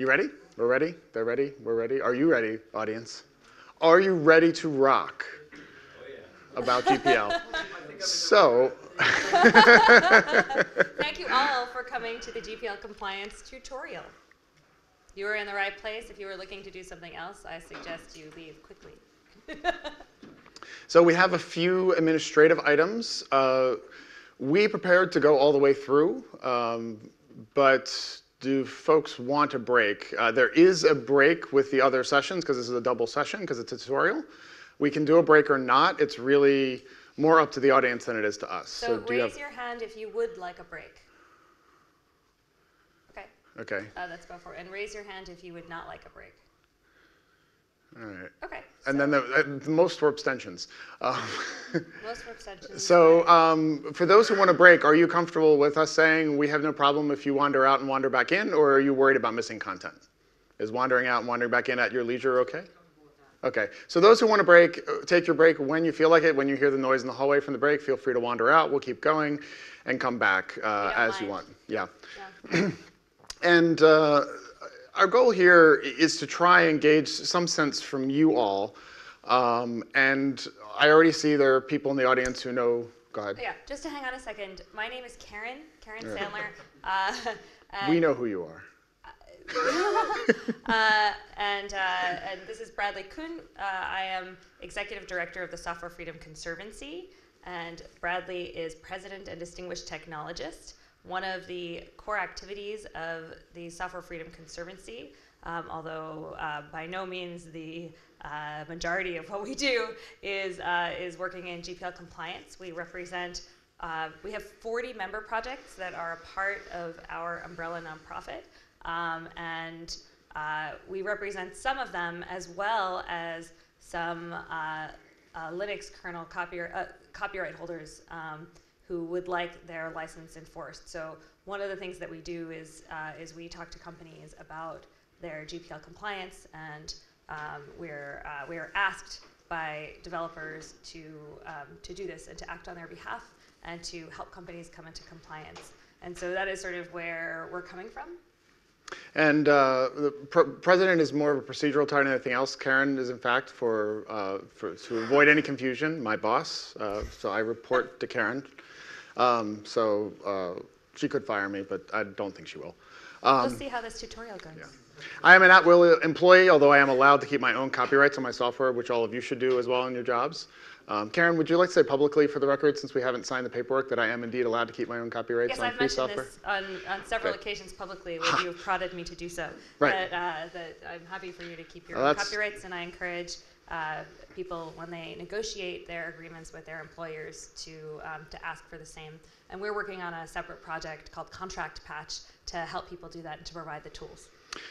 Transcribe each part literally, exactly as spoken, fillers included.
You ready? We're ready? They're ready? We're ready? Are you ready, audience? Are you ready to rock oh, yeah. about G P L? So, thank you all for coming to the G P L compliance tutorial. You were in the right place. If you were looking to do something else, I suggest you leave quickly. So we have a few administrative items. Uh, we prepared to go all the way through, um, but do folks want a break? Uh, there is a break with the other sessions because this is a double session because it's a tutorial. We can do a break or not. It's really more up to the audience than it is to us. So, so do raise you have... your hand if you would like a break. Okay. Okay. Uh, let's go for it. And raise your hand if you would not like a break. All right. Okay. And so then the, uh, the most were abstentions. Um, most were abstentions. So um, for those who want to break, are you comfortable with us saying we have no problem if you wander out and wander back in, or are you worried about missing content? Is wandering out and wandering back in at your leisure okay? Okay. So those who want to break, take your break when you feel like it. When you hear the noise in the hallway from the break, feel free to wander out. We'll keep going and come back uh, as mind. you want. Yeah. yeah. And uh, our goal here is to try and gauge some sense from you all. Um, and I already see there are people in the audience who know, go ahead. Yeah, just to hang on a second. My name is Karen, Karen.Sandler. Uh, we know who you are. uh, and, uh, and this is BradleyM.Kuhn. Uh, I am Executive Director of the Software Freedom Conservancy, and Bradley is President and Distinguished Technologist. One of the core activities of the Software Freedom Conservancy, um, although uh, by no means the uh, majority of what we do is, uh, is working in G P L compliance. We represent, uh, we have forty member projects that are a part of our umbrella nonprofit, um, and uh, we represent some of them as well as some uh, uh, Linux kernel copyright, uh, copyright holders um, who would like their license enforced. So one of the things that we do is, uh, is we talk to companies about their G P L compliance, and um, we're, uh, we're asked by developers to, um, to do this and to act on their behalf and to help companies come into compliance. And so that is sort of where we're coming from. And uh, the pr president is more of a procedural type than anything else. Karen is, in fact, for, uh, for to avoid any confusion, my boss. Uh, so I report to Karen. Um, so uh, she could fire me, but I don't think she will. Um, we'll see how this tutorial goes. Yeah. I am an at-will employee, although I am allowed to keep my own copyrights on my software, which all of you should do as well in your jobs. Um, Karen, would you like to say publicly for the record, since we haven't signed the paperwork, that I am indeed allowed to keep my own copyrights yes, on I've free software? Yes, I've mentioned this on, on several okay. occasions publicly where you have prodded me to do so. Right. But uh, that I'm happy for you to keep your well, own copyrights, and I encourage uh, people, when they negotiate their agreements with their employers, to, um, to ask for the same. And we're working on a separate project called Contract Patch to help people do that and to provide the tools.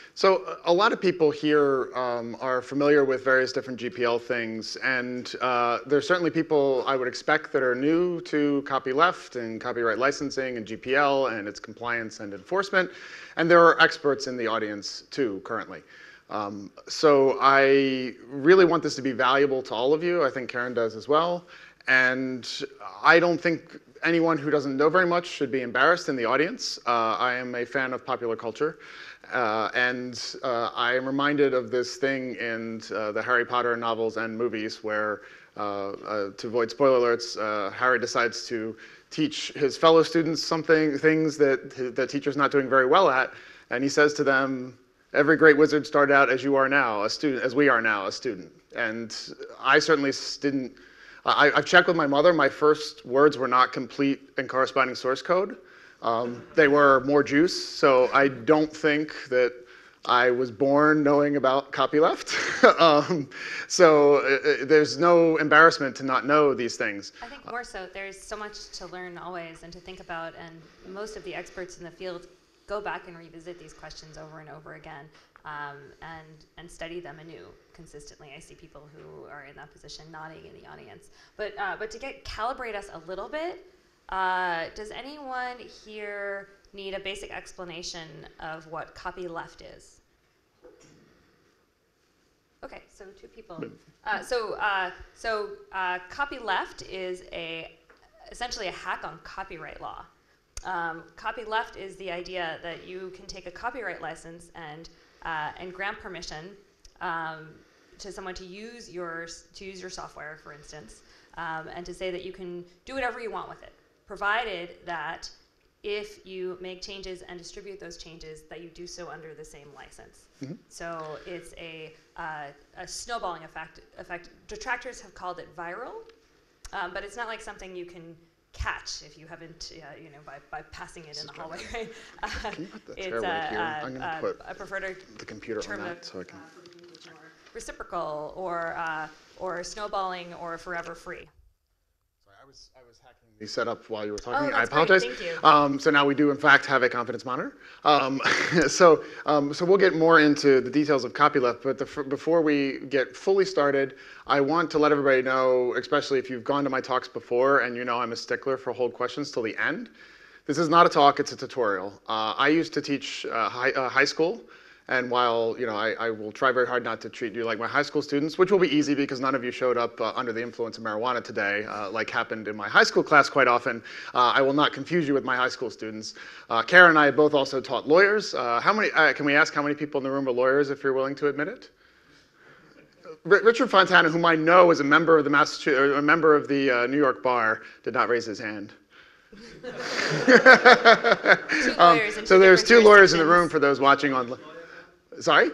So a lot of people here um, are familiar with various different G P L things, and uh, there's certainly people I would expect that are new to copyleft and copyright licensing and G P L and its compliance and enforcement, and there are experts in the audience too currently. Um, so I really want this to be valuable to all of you. I think Karen does as well, and I don't think anyone who doesn't know very much should be embarrassed in the audience. Uh, I am a fan of popular culture. Uh, and uh, I am reminded of this thing in uh, the Harry Potter novels and movies where, uh, uh, to avoid spoiler alerts, uh, Harry decides to teach his fellow students something, things that the teacher's not doing very well at, and he says to them, every great wizard started out as you are now, a student, as we are now, a student. And I certainly didn't, I, I've checked with my mother, my first words were not complete and corresponding source code. Um, they were more juice, so I don't think that I was born knowing about copyleft. um, so uh, there's no embarrassment to not know these things. I think more so. There's so much to learn always and to think about, and most of the experts in the field go back and revisit these questions over and over again um, and, and study them anew consistently. I see people who are in that position nodding in the audience. But, uh, but to get calibrate us a little bit, Uh, does anyone here need a basic explanation of what copyleft is? Okay, so two people. Uh, so uh, so uh, copyleft is a essentially a hack on copyright law. Um, copyleft is the idea that you can take a copyright license and uh, and grant permission um, to someone to use your to use your software, for instance, um, and to say that you can do whatever you want with it, provided that if you make changes and distribute those changes, that you do so under the same license. Mm-hmm. So it's a, uh, a snowballing effect, effect. Detractors have called it viral, um, but it's not like something you can catch if you haven't, uh, you know, by, by passing it in the hallway, right? Uh, can you put the it's chair right here? Uh, I'm going to uh, put I prefer to the computer term on that it, so I can. Uh, reciprocal or uh, or snowballing or forever free. I was, I was hacking the setup while you were talking. Oh, that's I apologize. Great. Thank you. Um, so now we do, in fact, have a confidence monitor. Um, so, um, so we'll get more into the details of copyleft. But the, before we get fully started, I want to let everybody know, especially if you've gone to my talks before and you know I'm a stickler for hold questions till the end. This is not a talk; it's a tutorial. Uh, I used to teach uh, high, uh, high school. And while you know, I, I will try very hard not to treat you like my high school students, which will be easy because none of you showed up uh, under the influence of marijuana today, uh, like happened in my high school class quite often. Uh, I will not confuse you with my high school students. Uh, Karen and I both also taught lawyers. Uh, how many? Uh, can we ask how many people in the room are lawyers, if you're willing to admit it? R Richard Fontana, whom I know is a member of the Massachusetts, a member of the uh, New York Bar, did not raise his hand. um, so there's two lawyers in the room for those watching on. Sorry?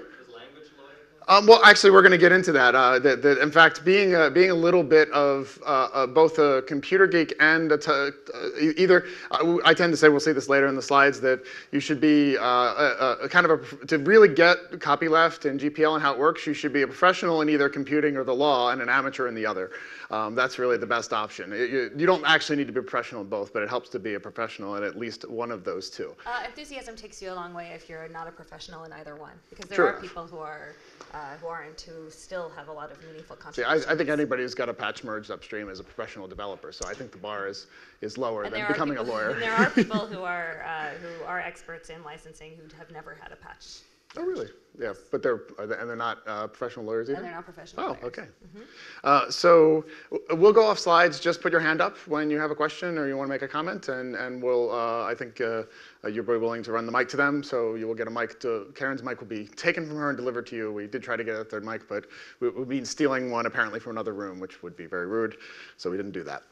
Um, well, actually, we're going to get into that. Uh, that, that in fact, being a, being a little bit of uh, uh, both a computer geek and a t uh, either, uh, I tend to say, we'll see this later in the slides, that you should be uh, a, a kind of a, to really get copyleft and G P L and how it works, you should be a professional in either computing or the law and an amateur in the other. Um, that's really the best option. It, you, you don't actually need to be a professional in both, but it helps to be a professional in at least one of those two. Uh, enthusiasm takes you a long way if you're not a professional in either one, because there True. are people who are uh, who aren't who still have a lot of meaningful See, contributions. I, I think anybody who's got a patch merged upstream is a professional developer, so I think the bar is is lower and than becoming people, a lawyer. And there are people who are uh, who are experts in licensing who have never had a patch. Oh, really? Yeah, but they're, are they and they're not uh, professional lawyers either? And they're not professional Oh, lawyers. okay. Mm-hmm. uh, so we'll go off slides. Just put your hand up when you have a question or you want to make a comment, and, and we'll, uh, I think uh, you're very willing to run the mic to them, so you will get a mic. To, Karen's mic will be taken from her and delivered to you. We did try to get a third mic, but we would be stealing one apparently from another room, which would be very rude, so we didn't do that.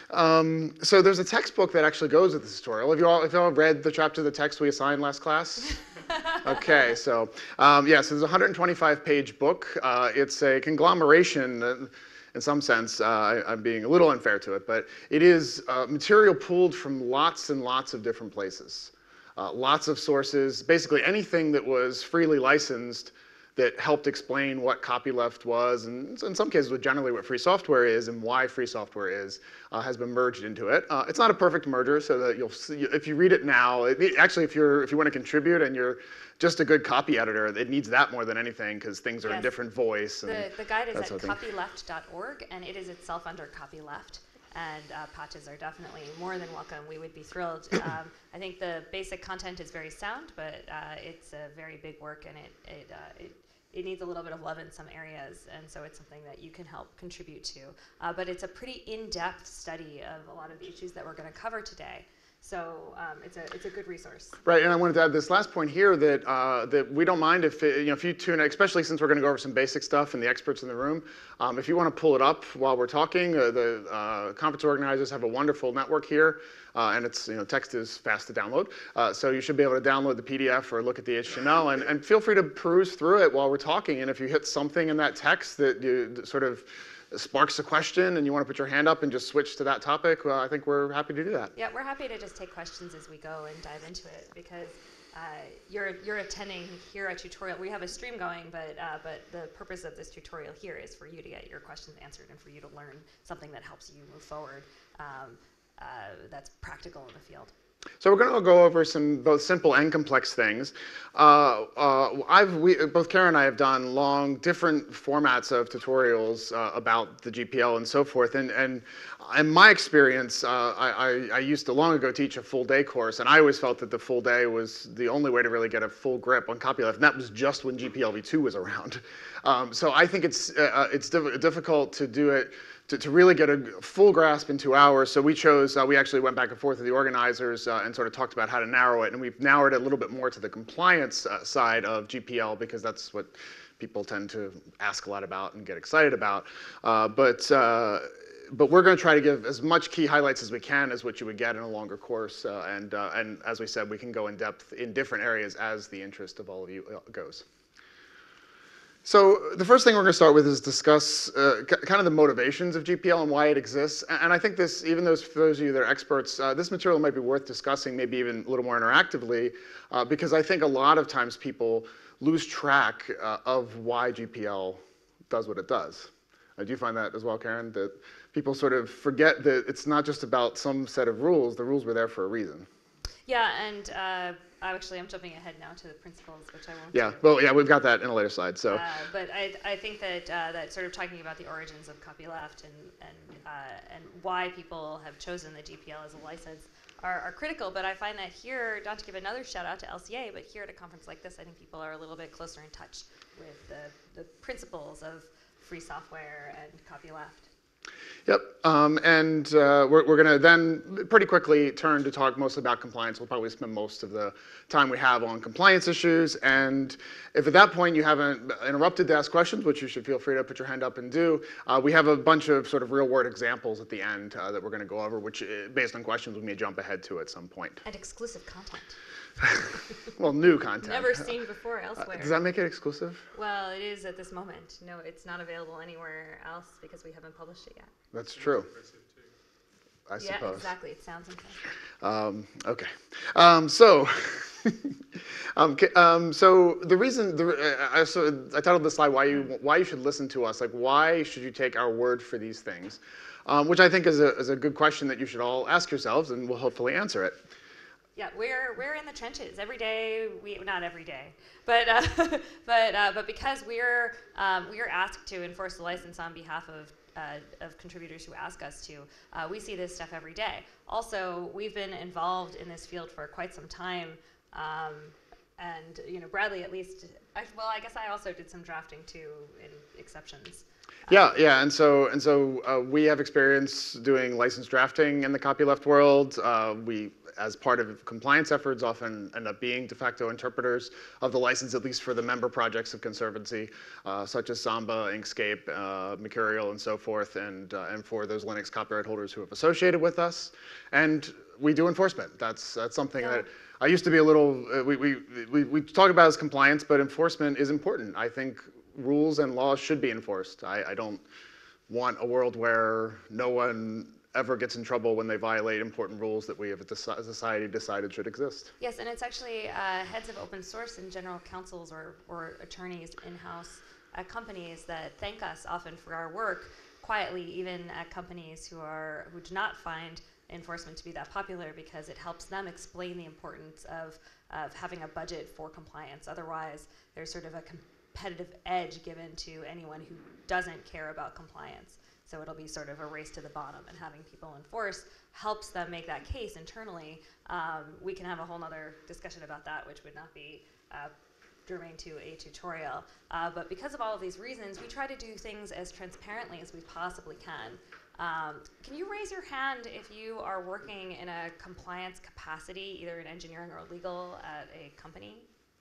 Um, so there's a textbook that actually goes with this tutorial. Have you all, have you all read the chapter of the text we assigned last class? Okay, so um, yes, yeah, so there's a one hundred twenty-five page book. Uh, it's a conglomeration, uh, in some sense. Uh, I, I'm being a little unfair to it, but it is uh, material pulled from lots and lots of different places. Uh, lots of sources, basically anything that was freely licensed that helped explain what copyleft was, and in some cases generally what free software is and why free software is, uh, has been merged into it. Uh, it's not a perfect merger, so that you'll see, if you read it now, it, actually if, you're, if you want to contribute and you're just a good copy editor, it needs that more than anything because things are yes. in different voice. And the, the guide is at sort of copyleft dot org, and it is itself under copyleft. And uh, patches are definitely more than welcome. We would be thrilled. Um, I think the basic content is very sound, but uh, it's a very big work, and it it, uh, it it needs a little bit of love in some areas, and so it's something that you can help contribute to. Uh, but it's a pretty in-depth study of a lot of the issues that we're going to cover today. So um, it's a it's a good resource. Right, and I wanted to add this last point here that uh, that we don't mind if it, you know if you tune, especially since we're going to go over some basic stuff and the experts in the room. Um, if you want to pull it up while we're talking, uh, the uh, conference organizers have a wonderful network here, uh, and it's you know text is fast to download, uh, so you should be able to download the P D F or look at the H T M L, and and feel free to peruse through it while we're talking. And if you hit something in that text that you that sort of sparks a question and you want to put your hand up and just switch to that topic, well, I think we're happy to do that. Yeah, we're happy to just take questions as we go and dive into it, because uh, you're you're attending here a tutorial. We have a stream going, but uh, but the purpose of this tutorial here is for you to get your questions answered and for you to learn something that helps you move forward. Um, uh, that's practical in the field. So we're going to go over some both simple and complex things. Uh, uh, I've, we, both Karen and I have done long, different formats of tutorials uh, about the G P L and so forth. And, and in my experience, uh, I, I, I used to long ago teach a full day course, and I always felt that the full day was the only way to really get a full grip on copyleft, and that was just when G P L v two was around. Um, so I think it's, uh, it's diff difficult to do it to, to really get a full grasp in two hours. So we chose, uh, we actually went back and forth with the organizers uh, and sort of talked about how to narrow it. And we've narrowed it a little bit more to the compliance uh, side of G P L because that's what people tend to ask a lot about and get excited about. Uh, but uh, But we're going to try to give as much key highlights as we can as what you would get in a longer course. Uh, and, uh, and as we said, we can go in depth in different areas as the interest of all of you goes. So the first thing we're going to start with is discuss uh, kind of the motivations of G P L and why it exists. And I think this, even those, for those of you that are experts, uh, this material might be worth discussing maybe even a little more interactively, uh, because I think a lot of times people lose track uh, of why G P L does what it does. Uh, do you find that as well, Karen? That people sort of forget that it's not just about some set of rules. The rules were there for a reason. Yeah, and uh, actually I'm jumping ahead now to the principles, which I won't Yeah, do. well, yeah, we've got that in a later slide. So, uh, but I, I think that uh, that sort of talking about the origins of copyleft and and uh, and why people have chosen the G P L as a license are, are critical. But I find that here, not to give another shout out to L C A, but here at a conference like this, I think people are a little bit closer in touch with the, the principles of free software and copyleft. Yep, um, and uh, we're, we're going to then pretty quickly turn to talk mostly about compliance. We'll probably spend most of the time we have on compliance issues. And if at that point you haven't interrupted to ask questions, which you should feel free to put your hand up and do, uh, we have a bunch of sort of real-world examples at the end uh, that we're going to go over, which, uh, based on questions, we may jump ahead to at some point. And exclusive content. Well, new content. Never seen before elsewhere. Uh, does that make it exclusive? Well, it is at this moment. No, it's not available anywhere else because we haven't published it yet. That's true. I yeah, suppose. exactly. It sounds impressive. Um, okay. Um, so, um, um, so the reason the, uh, I, so I titled the slide "Why you Why you should listen to us." Like, why should you take our word for these things? Um, which I think is a is a good question that you should all ask yourselves, and we'll hopefully answer it. Yeah, we're we're in the trenches every day. We not every day, but uh, but uh, but because we're um, we are asked to enforce the license on behalf of uh, of contributors who ask us to, uh, we see this stuff every day. Also, we've been involved in this field for quite some time, um, and you know, Bradley at least. I, well, I guess I also did some drafting too in exceptions. Yeah, yeah, and so and so uh, we have experience doing license drafting in the copyleft world. Uh, we, as part of compliance efforts, often end up being de facto interpreters of the license, at least for the member projects of Conservancy, uh, such as Samba, Inkscape, uh, Mercurial, and so forth, and uh, and for those Linux copyright holders who have associated with us. And we do enforcement. That's that's something Yeah. that I used to be a little. Uh, we, we we we talk about as compliance, but enforcement is important. I think rules and laws should be enforced. I, I don't want a world where no one ever gets in trouble when they violate important rules that we have as a society decided should exist. Yes, and it's actually uh, heads of open source and general counsels or, or attorneys in-house at companies that thank us often for our work, quietly even at companies who are who do not find enforcement to be that popular, because it helps them explain the importance of, of having a budget for compliance. Otherwise, there's sort of a competitive edge given to anyone who doesn't care about compliance. So it'll be sort of a race to the bottom, and having people enforce helps them make that case internally. Um, we can have a whole nother discussion about that, which would not be uh, germane to a tutorial. Uh, but because of all of these reasons, we try to do things as transparently as we possibly can. Um, can you raise your hand if you are working in a compliance capacity, either in engineering or legal at a company?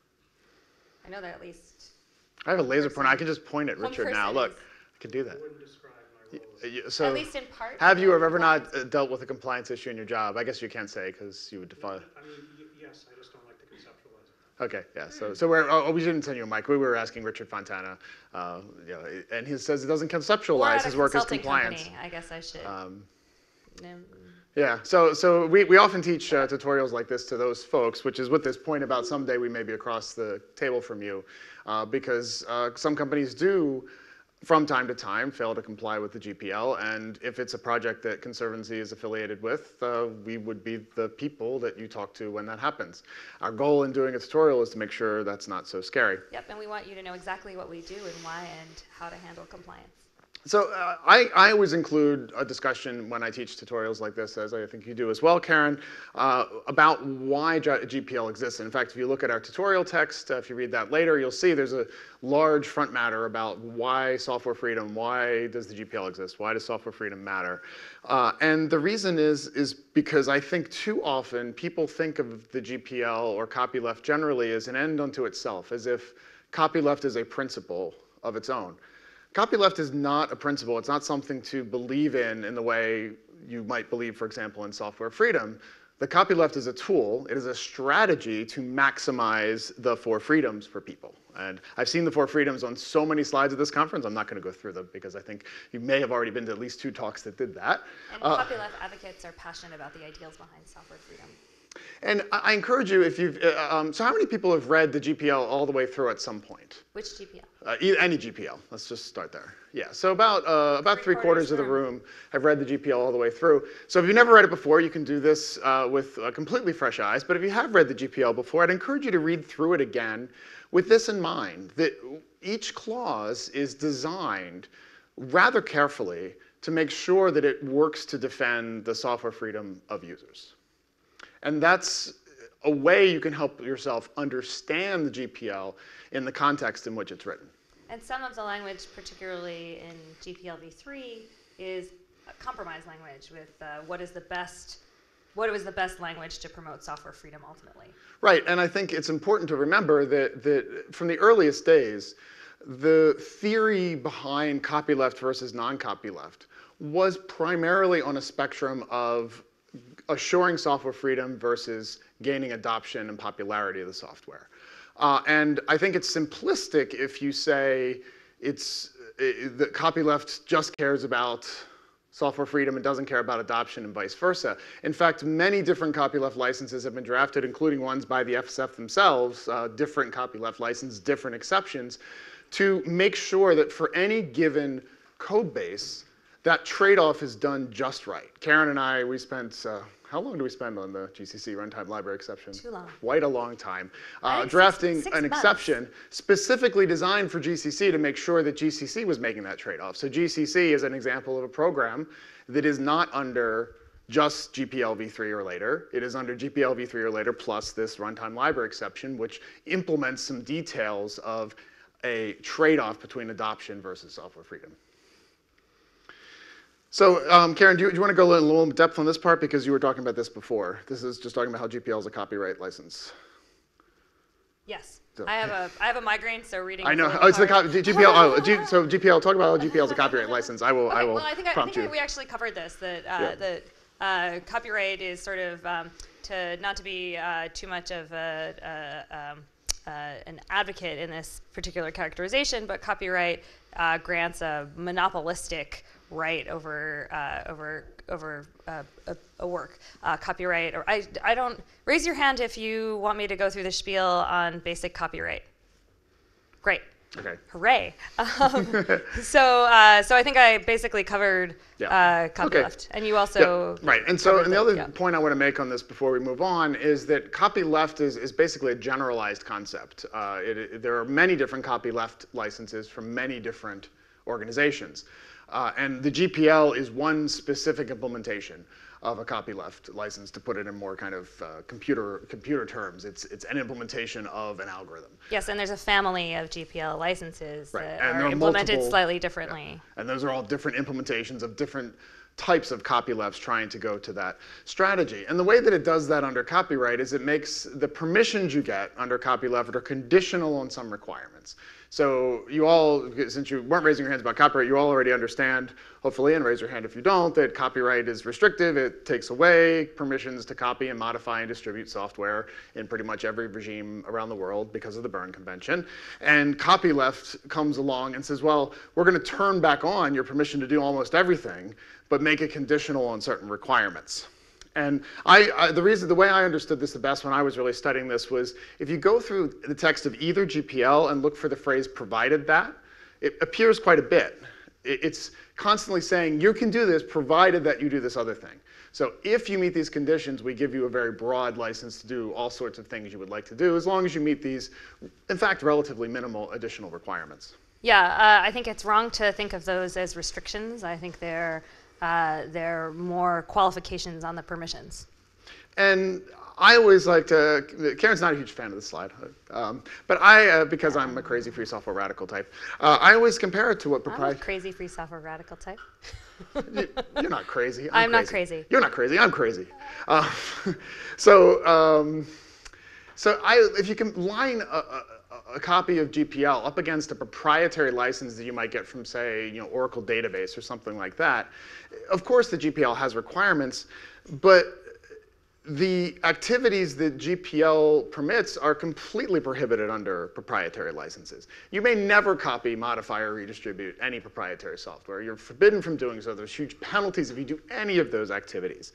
I know that at least I have a laser person. pointer. I can just point at One Richard now. person Look, is- I can do that. I wouldn't describe my role as Y- y- So, at least in part. have you in ever not compliance. uh, dealt with a compliance issue in your job? I guess you can't say because you would defy. I mean, y- yes, I just don't like to conceptualize it. Okay, yeah. So, so we're, oh, we didn't send you a mic. We were asking Richard Fontana, uh, you know, and he says he doesn't Or conceptualize at a his work as consulting compliance. company, I guess I should. Um, No. yeah. So, so we, we often teach uh, tutorials like this to those folks, which is with this point about someday we may be across the table from you, uh, because uh, some companies do, from time to time, fail to comply with the G P L, and if it's a project that Conservancy is affiliated with, uh, we would be the people that you talk to when that happens. Our goal in doing a tutorial is to make sure that's not so scary. Yep, and we want you to know exactly what we do and why and how to handle compliance. So uh, I, I always include a discussion when I teach tutorials like this, as I think you do as well, Karen, uh, about why G P L exists. And in fact, if you look at our tutorial text, uh, if you read that later, you'll see there's a large front matter about why software freedom, why does the G P L exist, why does software freedom matter? Uh, and the reason is, is because I think too often people think of the G P L or copyleft generally as an end unto itself, as if copyleft is a principle of its own. Copyleft is not a principle. It's not something to believe in in the way you might believe, for example, in software freedom. The copyleft is a tool. It is a strategy to maximize the four freedoms for people. And I've seen the four freedoms on so many slides at this conference. I'm not going to go through them because I think you may have already been to at least two talks that did that. And uh, copyleft advocates are passionate about the ideals behind software freedom. And I encourage you, if you've, uh, um, so how many people have read the G P L all the way through at some point? Which G P L? Uh, e any G P L. Let's just start there. Yeah, so about, uh, about three, three quarters, quarters of the room have read the G P L all the way through. So if you've never read it before, you can do this uh, with uh, completely fresh eyes. But if you have read the G P L before, I'd encourage you to read through it again with this in mind, that each clause is designed rather carefully to make sure that it works to defend the software freedom of users. And that's a way you can help yourself understand the G P L in the context in which it's written. And some of the language, particularly in G P L v three, is a compromise language with uh, what is the best, what was the best language to promote software freedom ultimately. Right, and I think it's important to remember that, that from the earliest days, the theory behind copyleft versus non-copyleft was primarily on a spectrum of assuring software freedom versus gaining adoption and popularity of the software. Uh, and I think it's simplistic if you say it's, it, the copyleft just cares about software freedom and doesn't care about adoption and vice versa. In fact, many different copyleft licenses have been drafted, including ones by the F S F themselves, uh, different copyleft licenses, different exceptions, to make sure that for any given code base, that trade-off is done just right. Karen and I, we spent, uh, how long do we spend on the G C C runtime library exception? Too long. Quite a long time. Uh, six, drafting six an months. exception specifically designed for G C C to make sure that G C C was making that trade-off. So G C C is an example of a program that is not under just G P L v three or later. It is under G P L v three or later plus this runtime library exception, which implements some details of a trade-off between adoption versus software freedom. So, um, Karen, do you, do you want to go a little, a little depth on this part? Because you were talking about this before. This is just talking about how G P L is a copyright license. Yes. So, I have a I have a migraine, so reading. I know. Is a Oh, it's the hard. G P L. Oh, G, so G P L. Talk about how G P L is a copyright license. I will. Okay, I will well, I think I, I prompt think you. we actually covered this. That uh, Yeah. that uh, copyright is sort of um, to not to be uh, too much of a, a um, uh, an advocate in this particular characterization, but copyright uh, grants a monopolistic right over uh, over over uh, a, a work. Uh, copyright, or I I don't raise your hand if you want me to go through the spiel on basic copyright. Great. Okay. Hooray. Um, so uh, so I think I basically covered Yeah. uh, copyleft, and you also Yeah, right. And so, covered and the the- other yeah. point I want to make on this before we move on is that copyleft is, is basically a generalized concept. Uh, it, it, there are many different copyleft licenses from many different organizations. Uh, and the G P L is one specific implementation of a copyleft license, to put it in more kind of uh, computer computer terms. It's it's an implementation of an algorithm. Yes, and there's a family of G P L licenses Right. that And there are are implemented multiple- slightly differently. Yeah. And those are all different implementations of different types of copylefts trying to go to that strategy. And the way that it does that under copyright is it makes the permissions you get under copyleft are conditional on some requirements. So you all, since you weren't raising your hands about copyright, you all already understand, hopefully, and raise your hand if you don't, that copyright is restrictive. It takes away permissions to copy and modify and distribute software in pretty much every regime around the world because of the Berne Convention. And copyleft comes along and says, well, we're going to turn back on your permission to do almost everything, but make it conditional on certain requirements. And I, I, the reason, the way I understood this the best when I was really studying this was, if you go through the text of either G P L and look for the phrase "provided that," it appears quite a bit. It, it's constantly saying you can do this provided that you do this other thing. So if you meet these conditions, we give you a very broad license to do all sorts of things you would like to do, as long as you meet these, in fact, relatively minimal additional requirements. Yeah, uh, I think it's wrong to think of those as restrictions. I think they're, uh, they're more qualifications on the permissions. And I always like to, Karen's not a huge fan of this slide, um, but I, uh, because I'm a crazy free software radical type, uh, I always compare it to what proprietary. I'm a crazy free software radical type. you, you're not crazy. I'm, I'm crazy. not crazy. You're not crazy. I'm crazy. Uh, so, um, so I, if you can line a, a, a copy of G P L up against a proprietary license that you might get from, say, you know, Oracle database or something like that, of course the G P L has requirements, but the activities that G P L permits are completely prohibited under proprietary licenses. You may never copy, modify, or redistribute any proprietary software. You're forbidden from doing so. There's huge penalties if you do any of those activities.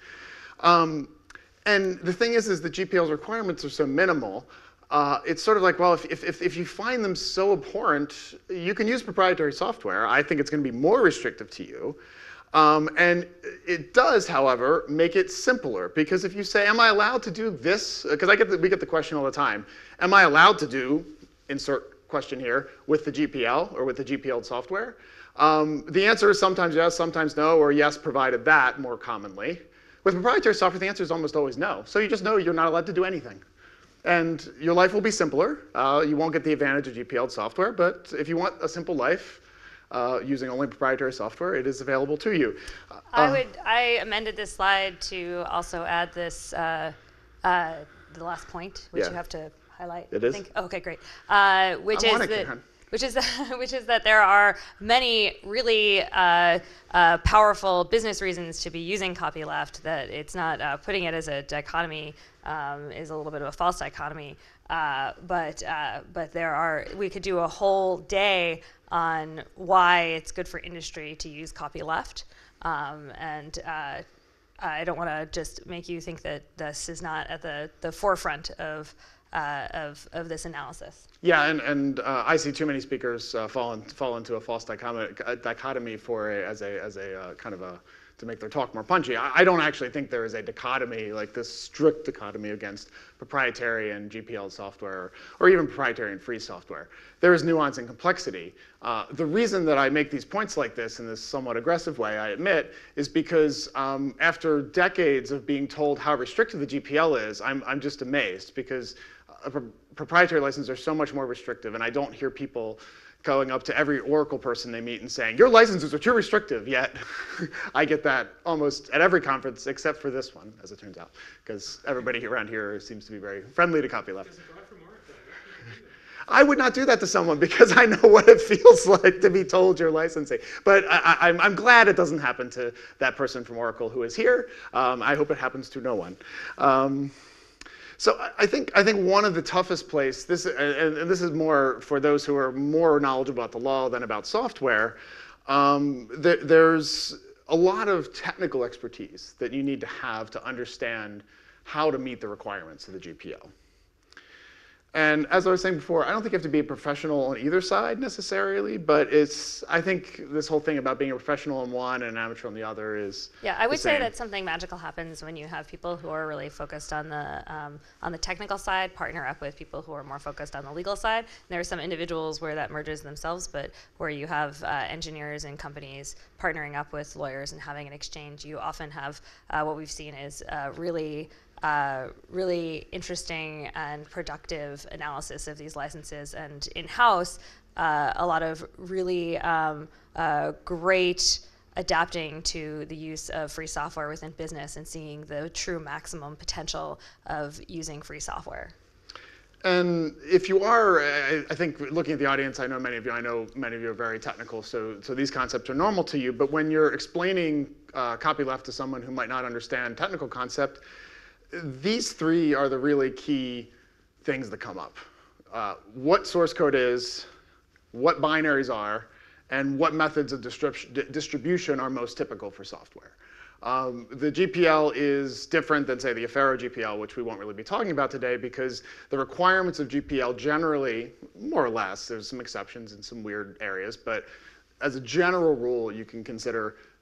Um, and the thing is, is that G P L's requirements are so minimal, uh, it's sort of like, well, if, if, if you find them so abhorrent, you can use proprietary software. I think it's going to be more restrictive to you. Um, and it does, however, make it simpler, because if you say, am I allowed to do this? Because I get the, we get the question all the time, am I allowed to do, insert question here, with the G P L or with the G P L software? Um, the answer is sometimes yes, sometimes no, or yes, provided that, more commonly. With proprietary software, the answer is almost always no. So you just know you're not allowed to do anything. And your life will be simpler. Uh, you won't get the advantage of G P L software, but if you want a simple life, Uh, using only proprietary software, it is available to you. Uh, I would. I amended this slide to also add this, uh, uh, the last point, which yeah. you have to highlight. It I is? think. Oh, okay, great. Uh, which I is want it, that, Karen. which is which is that there are many really uh, uh, powerful business reasons to be using copyleft. That it's not uh, putting it as a dichotomy um, is a little bit of a false dichotomy. Uh, but uh, but there are. We could do a whole day on why it's good for industry to use copyleft, um, and uh, I don't want to just make you think that this is not at the, the forefront of, uh, of of this analysis. Yeah, and, and uh, I see too many speakers uh, fall, in, fall into a false dichotomy, dichotomy for a, as a, as a uh, kind of a, to make their talk more punchy. I, I don't actually think there is a dichotomy, like this strict dichotomy against proprietary and G P L software, or even proprietary and free software. There is nuance and complexity. Uh, the reason that I make these points like this in this somewhat aggressive way, I admit, is because um, after decades of being told how restrictive the G P L is, I'm, I'm just amazed, because a pro proprietary licenses are so much more restrictive, and I don't hear people going up to every Oracle person they meet and saying, your licenses are too restrictive, yet I get that almost at every conference except for this one, as it turns out, because everybody around here seems to be very friendly to copyleft. I would not do that to someone, because I know what it feels like to be told you're licensing. But I, I, I'm glad it doesn't happen to that person from Oracle who is here. Um, I hope it happens to no one. Um, So I think, I think one of the toughest place, this, and, and this is more for those who are more knowledgeable about the law than about software, um, th there's a lot of technical expertise that you need to have to understand how to meet the requirements of the G P L. And as I was saying before, I don't think you have to be a professional on either side necessarily, but it's, I think this whole thing about being a professional on one and an amateur on the other is Yeah, I would the say same. that something magical happens when you have people who are really focused on the um, on the technical side partner up with people who are more focused on the legal side. And there are some individuals where that merges themselves, but where you have uh, engineers and companies partnering up with lawyers and having an exchange, you often have uh, what we've seen is uh, really Uh, really interesting and productive analysis of these licenses, and in-house, uh, a lot of really um, uh, great adapting to the use of free software within business and seeing the true maximum potential of using free software. And if you are, I, I think looking at the audience, I know many of you, I know many of you are very technical, so, so these concepts are normal to you, but when you're explaining uh, copyleft to someone who might not understand technical concept, these three are the really key things that come up. Uh, what source code is, what binaries are, and what methods of distrib distribution are most typical for software. Um, the G P L is different than, say, the Affero G P L, which we won't really be talking about today, because the requirements of G P L generally, more or less, there's some exceptions in some weird areas, but as a general rule, you can consider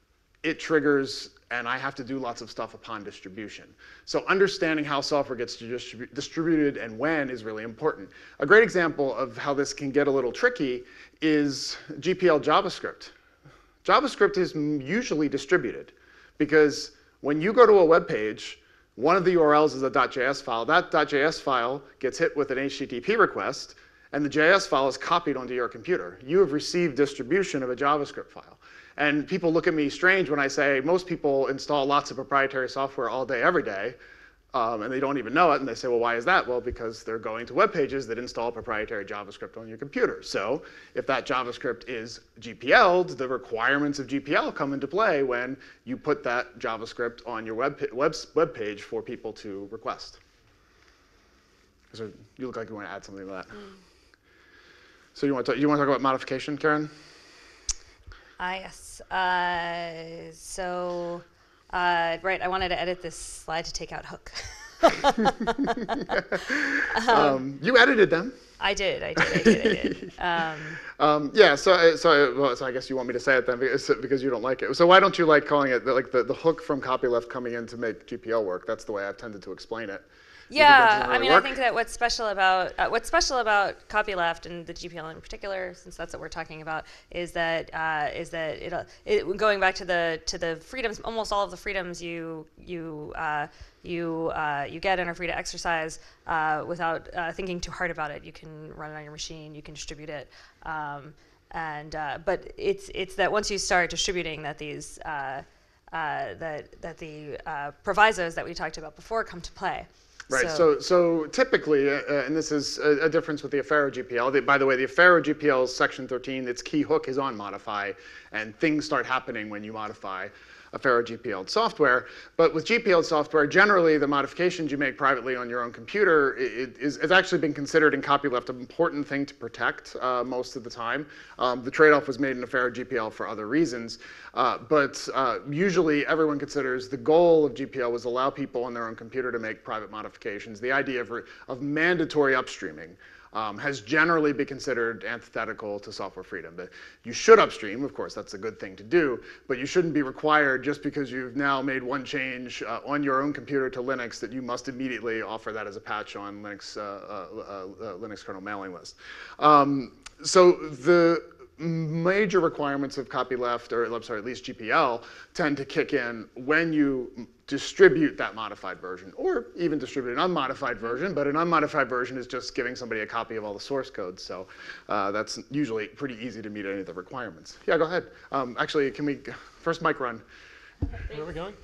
it triggers, and I have to do lots of stuff upon distribution. So understanding how software gets distribu distributed and when is really important. A great example of how this can get a little tricky is G P L JavaScript. JavaScript is usually distributed because when you go to a web page, one of the U R Ls is a .js file. That .js file gets hit with an H T T P request, and the J S file is copied onto your computer. You have received distribution of a JavaScript file. And people look at me strange when I say most people install lots of proprietary software all day, every day, um, and they don't even know it. And they say, well, why is that? Well, because they're going to web pages that install proprietary JavaScript on your computer. So if that JavaScript is G P L'd, the requirements of G P L come into play when you put that JavaScript on your web, web, web page for people to request. So you look like you want to add something to that. Mm. So you want to talk, you want to talk about modification, Karen? Ah, yes. Uh, so, uh, right, I wanted to edit this slide to take out hook. um, um, you edited them. I did, I did, I did, I did. Um, um, yeah, so, so, well, so I guess you want me to say it then because, because you don't like it. So why don't you like calling it the, like the, the hook from copyleft coming in to make G P L work? That's the way I've tended to explain it. Yeah, really I mean, work. I think that what's special about uh, what's special about copyleft and the G P L in particular, since that's what we're talking about, is that uh, is that it, it going back to the to the freedoms, almost all of the freedoms you you uh, you uh, you get and are free to exercise uh, without uh, thinking too hard about it. You can run it on your machine, you can distribute it, um, and uh, but it's it's that once you start distributing that these uh, uh, that that the uh, provisos that we talked about before come to play. Right, so, so, so typically, uh, and this is a, a difference with the Affero G P L. The, by the way, the Affero G P L section thirteen, its key hook is on modify, and things start happening when you modify Affero G P L software. But with G P L software, generally the modifications you make privately on your own computer it, is, it's actually been considered in copyleft an important thing to protect uh, most of the time. Um, the trade-off was made in Affero G P L for other reasons. Uh, but uh, usually everyone considers the goal of G P L was allow people on their own computer to make private modifications. The idea of, of mandatory upstreaming Um, has generally been considered antithetical to software freedom. But you should upstream, of course, that's a good thing to do, but you shouldn't be required just because you've now made one change uh, on your own computer to Linux that you must immediately offer that as a patch on Linux, uh, uh, uh, Linux kernel mailing list. Um, so the major requirements of copyleft, or I'm sorry, at least G P L, tend to kick in when you distribute that modified version, or even distribute an unmodified version, but an unmodified version is just giving somebody a copy of all the source code, so uh, that's usually pretty easy to meet any of the requirements. Yeah, go ahead. Um, actually, can we, first mic run. Where are we going?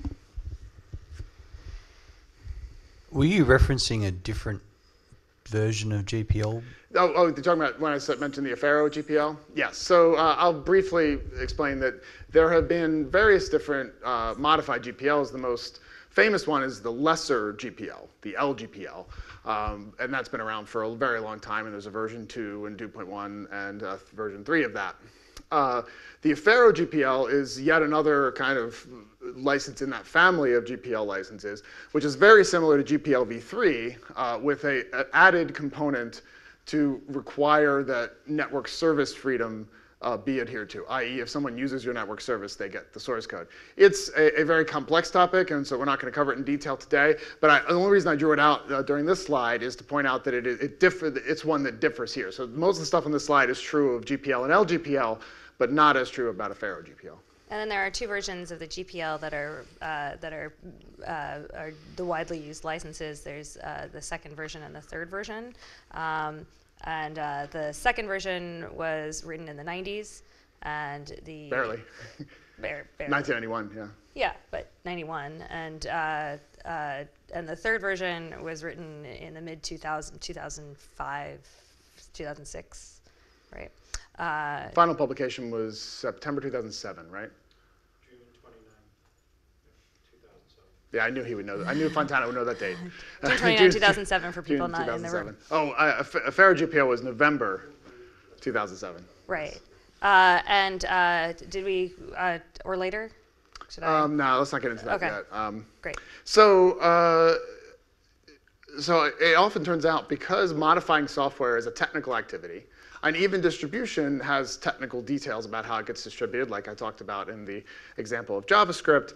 Were you referencing a different version of G P L? Oh, oh, you're talking about when I said, mentioned the Affero G P L? Yes, so uh, I'll briefly explain that there have been various different uh, modified G P Ls. The most famous one is the lesser G P L, the L G P L. Um, and that's been around for a very long time, and there's a version two and two point one and uh, version three of that. Uh, the Affero G P L is yet another kind of license in that family of G P L licenses, which is very similar to G P L v three uh, with a, a added component to require that network service freedom uh, be adhered to, that is if someone uses your network service, they get the source code. It's a, a very complex topic, and so we're not going to cover it in detail today, but I, the only reason I drew it out uh, during this slide is to point out that it, it differ, it's one that differs here. So most of the stuff on this slide is true of G P L and L G P L, but not as true about Affero G P L. And then there are two versions of the G P L that are uh, that are, uh, are the widely used licenses. There's uh, the second version and the third version. Um, and uh, the second version was written in the nineties, and the barely. Bar barely. nineteen ninety-one, yeah. Yeah, but ninety-one, and uh, uh, and the third version was written in the mid two thousand, two thousand five, two thousand six, right? Uh, Final publication was September two thousand seven, right? June twenty-ninth, two thousand seven. Yeah, I knew he would know that. I knew Fontana would know that date. June twenty-ninth, two thousand seven for people June not in the room. Oh, uh, Affero G P L was November two thousand seven. Right. Uh, and uh, did we, uh, or later? Should I? Um, no, let's not get into that okay. yet. Um, Great. So, uh, so it often turns out because modifying software is a technical activity, An even distribution has technical details about how it gets distributed, like I talked about in the example of JavaScript.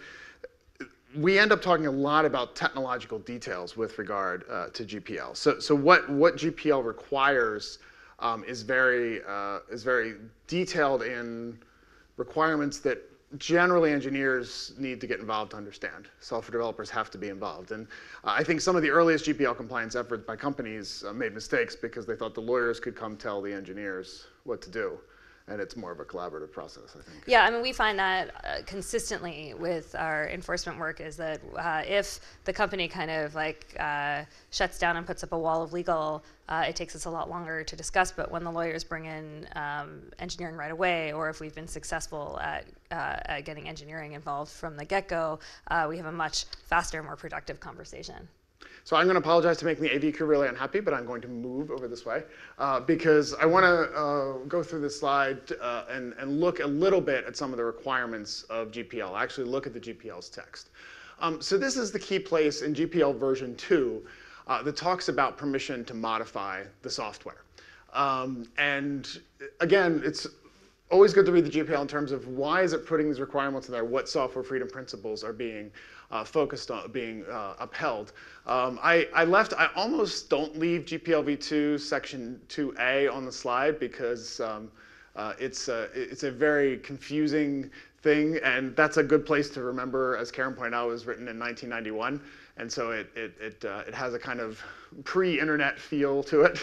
We end up talking a lot about technological details with regard uh, to G P L. So, so what, what G P L requires um, is, very, uh, is very detailed in requirements that generally engineers need to get involved to understand. Software developers have to be involved. And uh, I think some of the earliest G P L compliance efforts by companies uh, made mistakes because they thought the lawyers could come tell the engineers what to do. And it's more of a collaborative process, I think. Yeah, I mean, we find that uh, consistently with our enforcement work is that uh, if the company kind of like uh, shuts down and puts up a wall of legal, uh, it takes us a lot longer to discuss. But when the lawyers bring in um, engineering right away, or if we've been successful at, uh, at getting engineering involved from the get-go, uh, we have a much faster, more productive conversation. So I'm going to apologize to making the A V crew really unhappy, but I'm going to move over this way uh, because I want to uh, go through this slide uh, and, and look a little bit at some of the requirements of G P L, actually look at the G P L's text. Um, so this is the key place in G P L version two uh, that talks about permission to modify the software. Um, and again, it's always good to read the G P L in terms of why is it putting these requirements in there, what software freedom principles are being uh, focused on, being uh, upheld. Um, I, I left, I almost don't leave G P L v two section two A on the slide because um, uh, it's, a, it's a very confusing thing, and that's a good place to remember, as Karen pointed out, it was written in nineteen ninety-one. And so it, it, it, uh, it has a kind of pre-internet feel to it.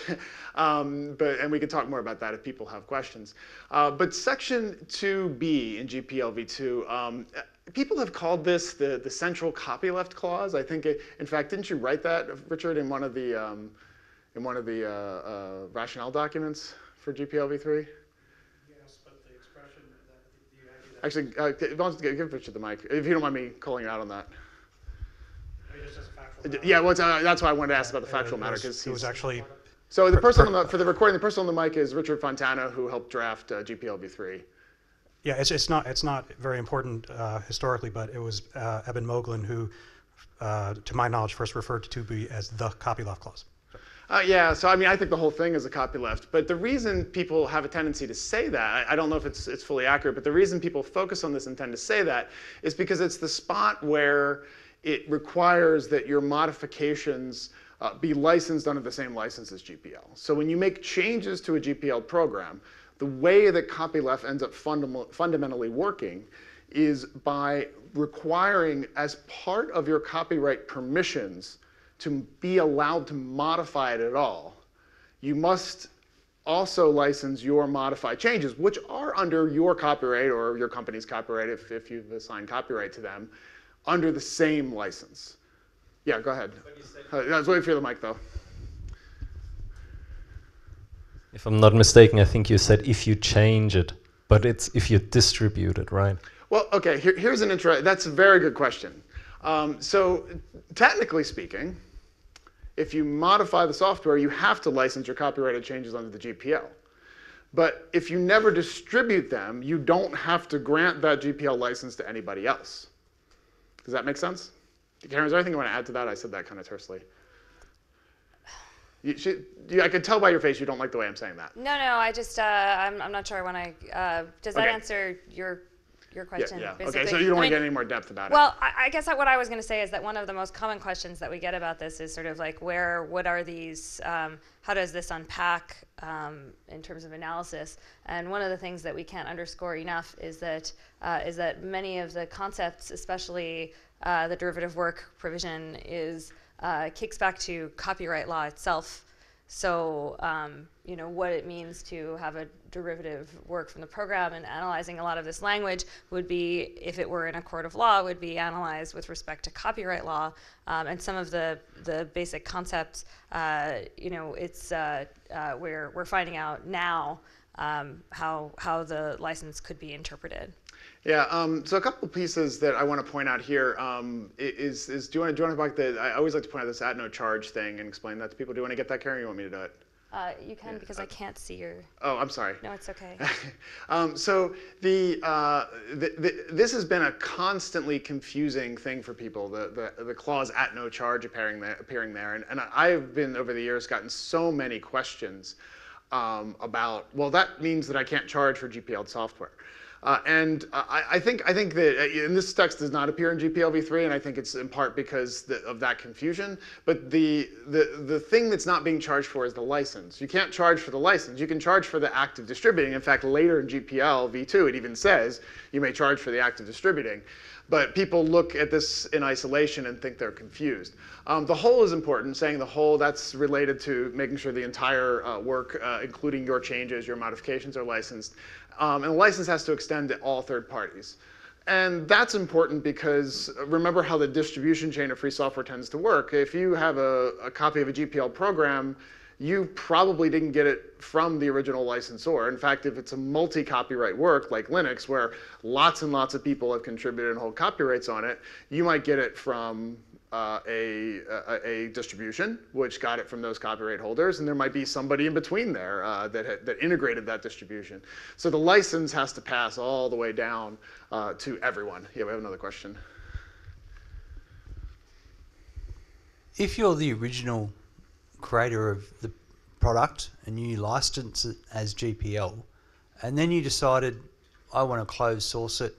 um, but, and we can talk more about that if people have questions. Uh, but section two B in G P L v two, um, people have called this the, the central copyleft clause. I think, it, in fact, didn't you write that, Richard, in one of the, um, in one of the uh, uh, rationale documents for G P L v three? Yes, but the expression that the idea that Actually, uh, give Richard the mic, if you don't mind me calling you out on that. just as a factual matter. Yeah, well, it's, uh, that's why I wanted to ask about the Uh, factual it matter, was- because it was actually so the per- person per- on the, for the recording, the person on the mic is Richard Fontana, who helped draft uh, G P L v three. yeah. It's it's not it's not very important uh, historically, but it was uh, Eben Moglen who, uh, to my knowledge, first referred to two B as the copyleft clause. Uh, yeah, so I mean, I think the whole thing is a copyleft. But the reason people have a tendency to say that, I, I don't know if it's, it's fully accurate, but the reason people focus on this and tend to say that is because it's the spot where it requires that your modifications uh, be licensed under the same license as G P L. So when you make changes to a G P L program, the way that copyleft ends up fundam fundamentally working is by requiring, as part of your copyright permissions, to be allowed to modify it at all, you must also license your modified changes, which are under your copyright or your company's copyright if, if you've assigned copyright to them, under the same license. Yeah, go ahead. Uh, I was waiting for the mic, though. If I'm not mistaken, I think you said if you change it, but it's if you distribute it, right? Well, okay, here, here's an intro. That's a very good question. Um, so technically speaking, if you modify the software, you have to license your copyrighted changes under the G P L. But if you never distribute them, you don't have to grant that G P L license to anybody else. Does that make sense? Karen, is there anything you want to add to that? I said that kind of tersely. You should, you, I can tell by your face you don't like the way I'm saying that. No, no, I just, uh, I'm, I'm not sure when I, uh, does that Okay. answer your, your question? Yeah, yeah. basically? Okay, so you don't I want to mean, get any more depth about it. Well, I, I guess that what I was going to say is that one of the most common questions that we get about this is sort of like, where, what are these, um, how does this unpack um, in terms of analysis? And one of the things that we can't underscore enough is that, uh, is that many of the concepts, especially uh, the derivative work provision, is uh, kicks back to copyright law itself. So, um, you know, what it means to have a derivative work from the program, and analyzing a lot of this language would be, if it were in a court of law, would be analyzed with respect to copyright law. Um, and some of the, the basic concepts, uh, you know, it's, uh, uh, we're, we're finding out now um, how, how the license could be interpreted. Yeah, um, so a couple pieces that I want to point out here um, is, is do you want to, do you want to talk about the, I always like to point out this at no charge thing and explain that to people. Do you want to get that, Karen, or you want me to do it? Uh, you can, Yeah, because uh, I can't see your, Oh, I'm sorry. no, it's okay. um, so the, uh, the, the, this has been a constantly confusing thing for people, the, the, the clause at no charge appearing there. Appearing there. And, and I've been, over the years, gotten so many questions um, about, well, that means that I can't charge for G P L software. Uh, and uh, I, I think I think that, uh, and this text does not appear in G P L v three, and I think it's in part because the, of that confusion. But the, the the thing that's not being charged for is the license. You can't charge for the license. You can charge for the act of distributing. In fact, later in G P L v two, it even says you may charge for the act of distributing. But people look at this in isolation and think they're confused. Um, the whole is important. Saying the whole, that's related to making sure the entire uh, work, uh, including your changes, your modifications, are licensed. Um, and the license has to extend to all third parties. And that's important because remember how the distribution chain of free software tends to work. If you have a, a copy of a G P L program, you probably didn't get it from the original licensor. In fact, if it's a multi-copyright work like Linux, where lots and lots of people have contributed and hold copyrights on it, you might get it from uh, a, a, a distribution, which got it from those copyright holders, and there might be somebody in between there uh, that, had, that integrated that distribution. So the license has to pass all the way down uh, to everyone. Yeah, we have another question. If you're the original creator of the product and you license it as G P L, and then you decided I want to close source it,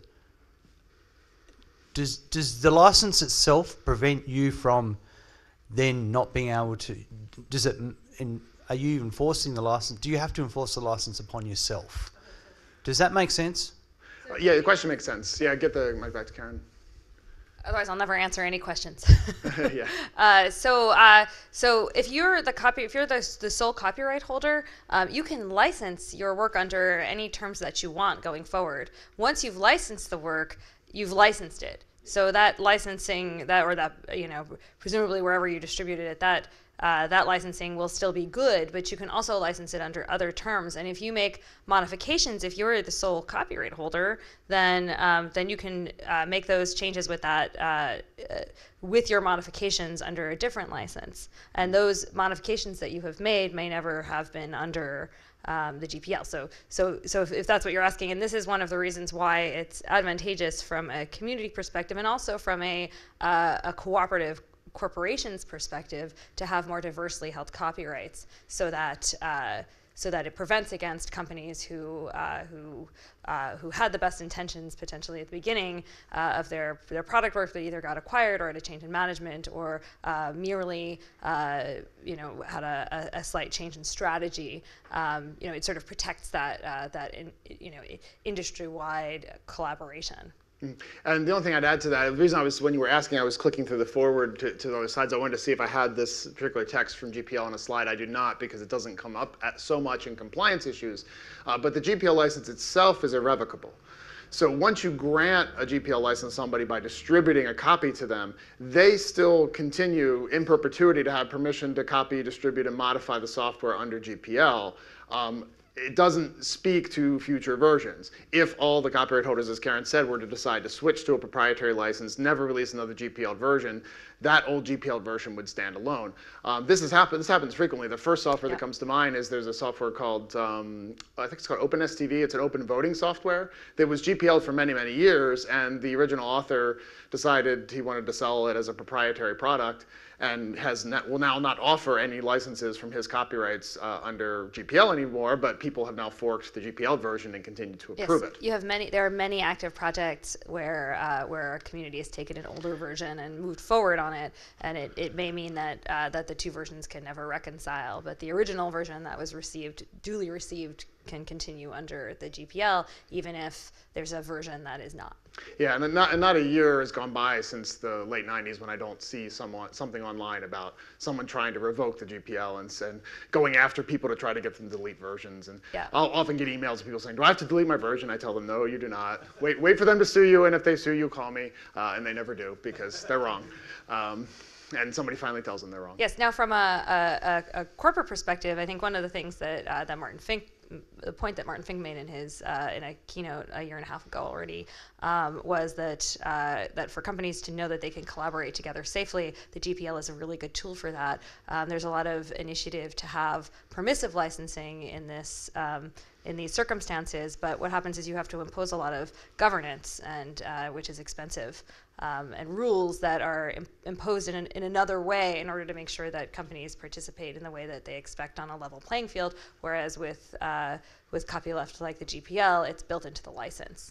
does does the license itself prevent you from then not being able to, does it, in, are you enforcing the license, do you have to enforce the license upon yourself? Does that make sense? Uh, yeah, the question makes sense. Yeah, get the mic back to Karen. Otherwise, I'll never answer any questions. Yeah. Uh, so, uh, so if you're the copy, if you're the, the sole copyright holder, um, you can license your work under any terms that you want going forward. Once you've licensed the work, you've licensed it. So that licensing, that or that, you know, presumably wherever you distribute it, that uh, that licensing will still be good, but you can also license it under other terms. And if you make modifications, if you're the sole copyright holder, then um, then you can uh, make those changes with that uh, uh, with your modifications under a different license. And those modifications that you have made may never have been under Um, the G P L. So, so, so if, if that's what you're asking, and this is one of the reasons why it's advantageous from a community perspective and also from a, uh, a cooperative corporation's perspective to have more diversely held copyrights, so that uh, so that it prevents against companies who uh, who uh, who had the best intentions potentially at the beginning uh, of their their product work that either got acquired or had a change in management, or uh, merely uh, you know had a, a, a slight change in strategy. Um, you know, it sort of protects that uh, that in, you know industry-wide collaboration. And the only thing I'd add to that, the reason I was, when you were asking, I was clicking through the forward to, to those slides. I wanted to see if I had this particular text from G P L on a slide. I do not, because it doesn't come up at so much in compliance issues. Uh, but the G P L license itself is irrevocable. So once you grant a G P L license to somebody by distributing a copy to them, they still continue in perpetuity to have permission to copy, distribute, and modify the software under G P L. Um, It doesn't speak to future versions. If all the copyright holders, as Karen said, were to decide to switch to a proprietary license, never release another G P L version, that old G P L version would stand alone. Um, this has happened. This happens frequently. The first software yeah. that comes to mind is there's a software called um, I think it's called OpenSTV. It's an open voting software that was G P L for many many years, and the original author decided he wanted to sell it as a proprietary product, and has not, will now not offer any licenses from his copyrights uh, under G P L anymore, but people have now forked the G P L version and continue to approve yes, it. You have many, there are many active projects where uh, where a community has taken an older version and moved forward on it, and it, it may mean that uh, that the two versions can never reconcile, but the original version that was received, duly received, can continue under the G P L, even if there's a version that is not. Yeah, and not, and not a year has gone by since the late nineties when I don't see someone, something online about someone trying to revoke the G P L and, and going after people to try to get them to delete versions. And yeah. I'll often get emails of people saying, do I have to delete my version? I tell them, no, you do not. Wait, wait for them to sue you, and if they sue you, call me. Uh, and they never do, because they're wrong. Um, and somebody finally tells them they're wrong. Yes, now from a, a, a corporate perspective, I think one of the things that, uh, that Martin Fink, the point that Martin Fink made in his uh, in a keynote a year and a half ago already um, was that uh, that for companies to know that they can collaborate together safely, the G P L is a really good tool for that. Um, there's a lot of initiative to have permissive licensing in this um, in these circumstances, but what happens is you have to impose a lot of governance, and uh, which is expensive, um, and rules that are im imposed in, an, in another way in order to make sure that companies participate in the way that they expect on a level playing field, whereas with, uh, with copyleft like the G P L, it's built into the license.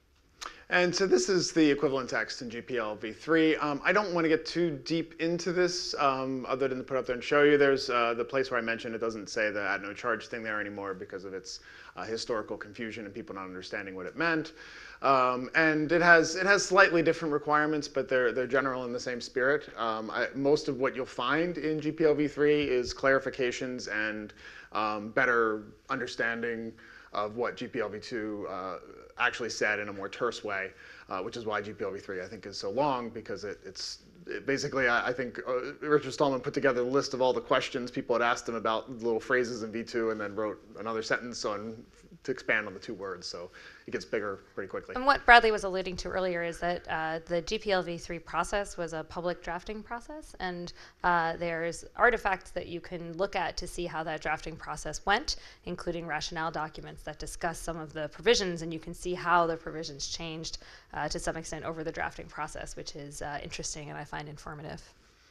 And so this is the equivalent text in G P L v three. Um, I don't want to get too deep into this, um, other than to put up there and show you. There's uh, the place where I mentioned it doesn't say the at no charge thing there anymore because of its uh, historical confusion and people not understanding what it meant. Um, and it has it has slightly different requirements, but they're they're general in the same spirit. Um, I, most of what you'll find in G P L v three is clarifications and um, better understanding of what G P L v two uh, actually said in a more terse way, uh, which is why G P L v three I think is so long, because it, it's it basically, I, I think uh, Richard Stallman put together a list of all the questions people had asked him about little phrases in v two and then wrote another sentence on to expand on the two words, so it gets bigger pretty quickly. And what Bradley was alluding to earlier is that uh, the G P L v three process was a public drafting process, and uh, there's artifacts that you can look at to see how that drafting process went, including rationale documents that discuss some of the provisions, and you can see how the provisions changed uh, to some extent over the drafting process, which is uh, interesting and I find informative.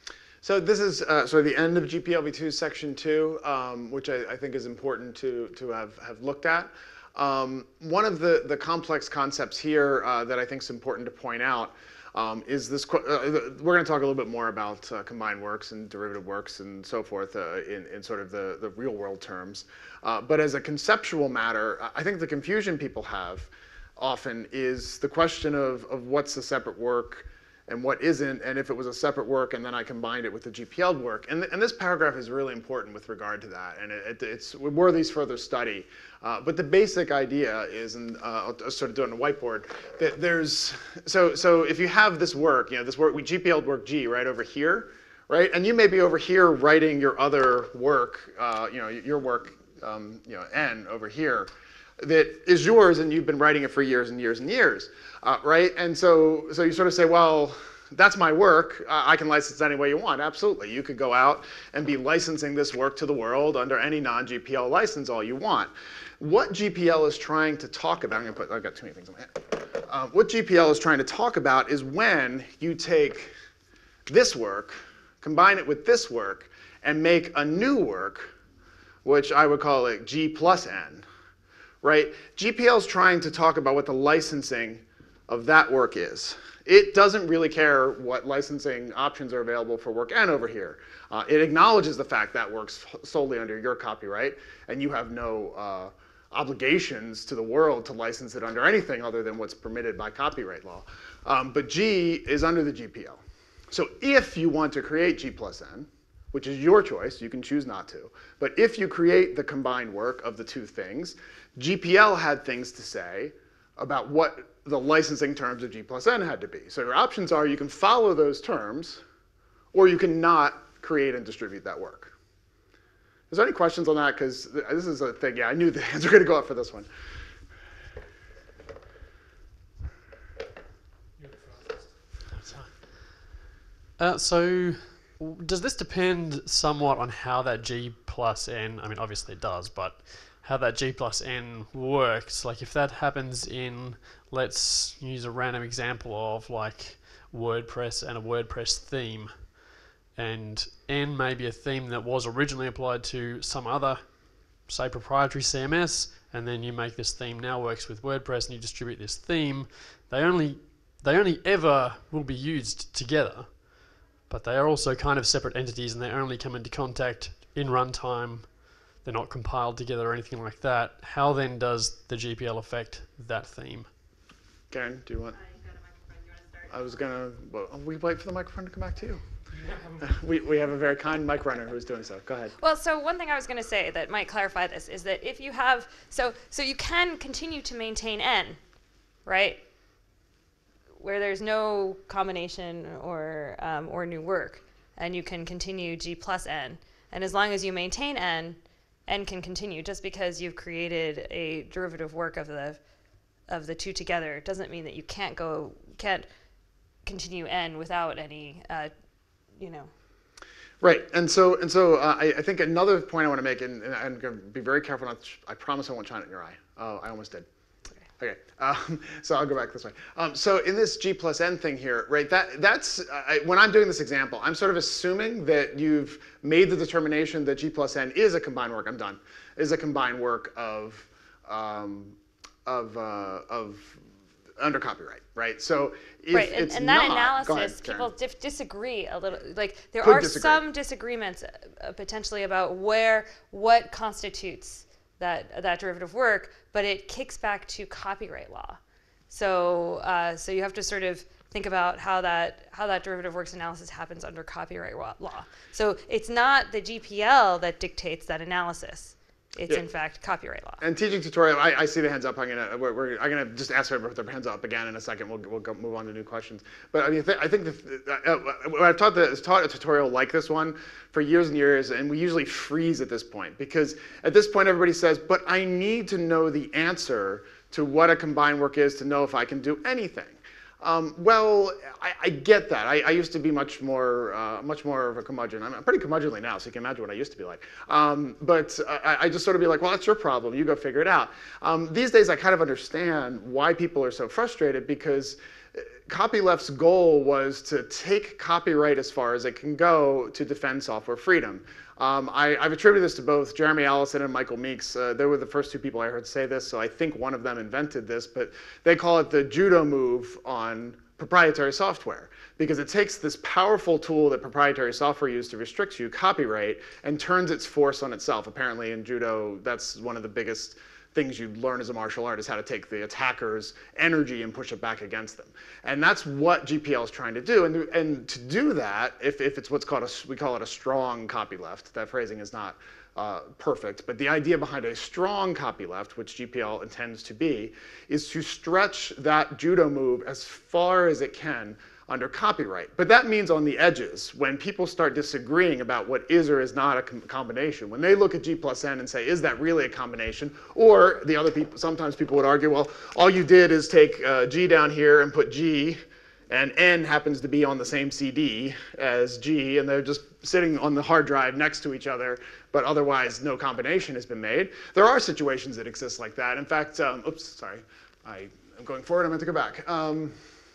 So this is uh, sort of the end of G P L v two section two, um, which I, I think is important to, to have, have looked at. Um, one of the, the complex concepts here uh, that I think is important to point out um, is this, uh, we're going to talk a little bit more about uh, combined works and derivative works and so forth uh, in, in sort of the, the real world terms. Uh, but as a conceptual matter, I think the confusion people have often is the question of, of what's a separate work and what isn't, and if it was a separate work and then I combined it with the G P L work. And, th and this paragraph is really important with regard to that, and it, it, it's worthy further study. Uh, but the basic idea is, and uh, I'll sort of do it on a whiteboard, that there's, so, so if you have this work, you know, this work, we G P L'd work G right over here, right? And you may be over here writing your other work, uh, you know, your work, um, you know, N over here, that is yours and you've been writing it for years and years and years, uh, right? And so, so you sort of say, well, that's my work. Uh, I can license it any way you want. Absolutely. You could go out and be licensing this work to the world under any non-G P L license all you want. What G P L is trying to talk about, I'm going to put, I've got too many things on my head. Uh, what G P L is trying to talk about is when you take this work, combine it with this work, and make a new work, which I would call it G plus N. Right? G P L is trying to talk about what the licensing of that work is. It doesn't really care what licensing options are available for work N over here. Uh, it acknowledges the fact that works solely under your copyright, and you have no uh, obligations to the world to license it under anything other than what's permitted by copyright law. Um, but G is under the G P L. So if you want to create G plus N, which is your choice, you can choose not to, but if you create the combined work of the two things, G P L had things to say about what the licensing terms of G plus N had to be. So your options are you can follow those terms, or you can not create and distribute that work. Is there any questions on that? Because this is a thing, yeah, I knew the hands were going to go up for this one. Uh, so does this depend somewhat on how that G plus N, I mean obviously it does, but how that G plus N works? Like if that happens in, let's use a random example of like WordPress and a WordPress theme, and N may be a theme that was originally applied to some other, say proprietary C M S, and then you make this theme now works with WordPress and you distribute this theme, they only, they only ever will be used together. But they are also kind of separate entities and they only come into contact in runtime. They're not compiled together or anything like that. How then does the G P L affect that theme? Karen, do you want? Uh, you've got a microphone. Do you want to start? I was going to, well, we wait for the microphone to come back to you. we, we have a very kind mic runner who's doing so. Go ahead. Well, so one thing I was going to say that might clarify this is that if you have, so, so you can continue to maintain N, right? Where there's no combination or, um, or new work, and you can continue G plus N. And as long as you maintain N, N can continue. Just because you've created a derivative work of the, of the two together doesn't mean that you can't go, can't continue N without any, uh, you know. Right, and so and so uh, I, I think another point I want to make, and, and I'm going to be very careful not to, I promise I won't shine it in your eye. Oh, I almost did. Okay, um, so I'll go back this way. Um, so in this G plus N thing here, right, that, that's, I, when I'm doing this example, I'm sort of assuming that you've made the determination that G plus N is a combined work, I'm done, is a combined work of, um, of, uh, of under copyright, right? So if right, and, it's and that not, analysis, ahead, people dif disagree a little. Like there Could are disagree. some disagreements uh, potentially about where what constitutes that that derivative work, but it kicks back to copyright law. So uh, so you have to sort of think about how that how that derivative works analysis happens under copyright law. So it's not the G P L that dictates that analysis. It's Yeah. in fact copyright law. And teaching tutorial, I, I see the hands up. I'm gonna we're, we're, I'm gonna just ask everybody to put their hands up again in a second. We'll we'll go, move on to new questions. But I mean, th I think the, uh, I've taught the taught a tutorial like this one for years and years, and we usually freeze at this point because at this point everybody says, "But I need to know the answer to what a combined work is to know if I can do anything." Um, well, I, I get that. I, I used to be much more, uh, much more of a curmudgeon. I'm pretty curmudgeonly now, so you can imagine what I used to be like. Um, but I, I just sort of be like, well, that's your problem. You go figure it out. Um, these days, I kind of understand why people are so frustrated because copyleft's goal was to take copyright as far as it can go to defend software freedom. Um, I, I've attributed this to both Jeremy Allison and Michael Meeks. Uh, they were the first two people I heard say this, so I think one of them invented this, but they call it the judo move on proprietary software because it takes this powerful tool that proprietary software uses to restrict you, copyright, and turns its force on itself. Apparently in judo, that's one of the biggest things you learn as a martial art is how to take the attacker's energy and push it back against them. And that's what G P L is trying to do. And, and to do that, if, if it's what's called, a, we call it a strong copyleft, that phrasing is not uh, perfect, but the idea behind a strong copyleft, which G P L intends to be, is to stretch that judo move as far as it can under copyright. But that means on the edges, when people start disagreeing about what is or is not a com combination, when they look at G plus N and say, is that really a combination? Or the other people, sometimes people would argue, well, all you did is take uh, G down here and put G, and N happens to be on the same C D as G, and they're just sitting on the hard drive next to each other, but otherwise no combination has been made. There are situations that exist like that. In fact, um, oops, sorry, I am going forward, I'm going to go back. Um,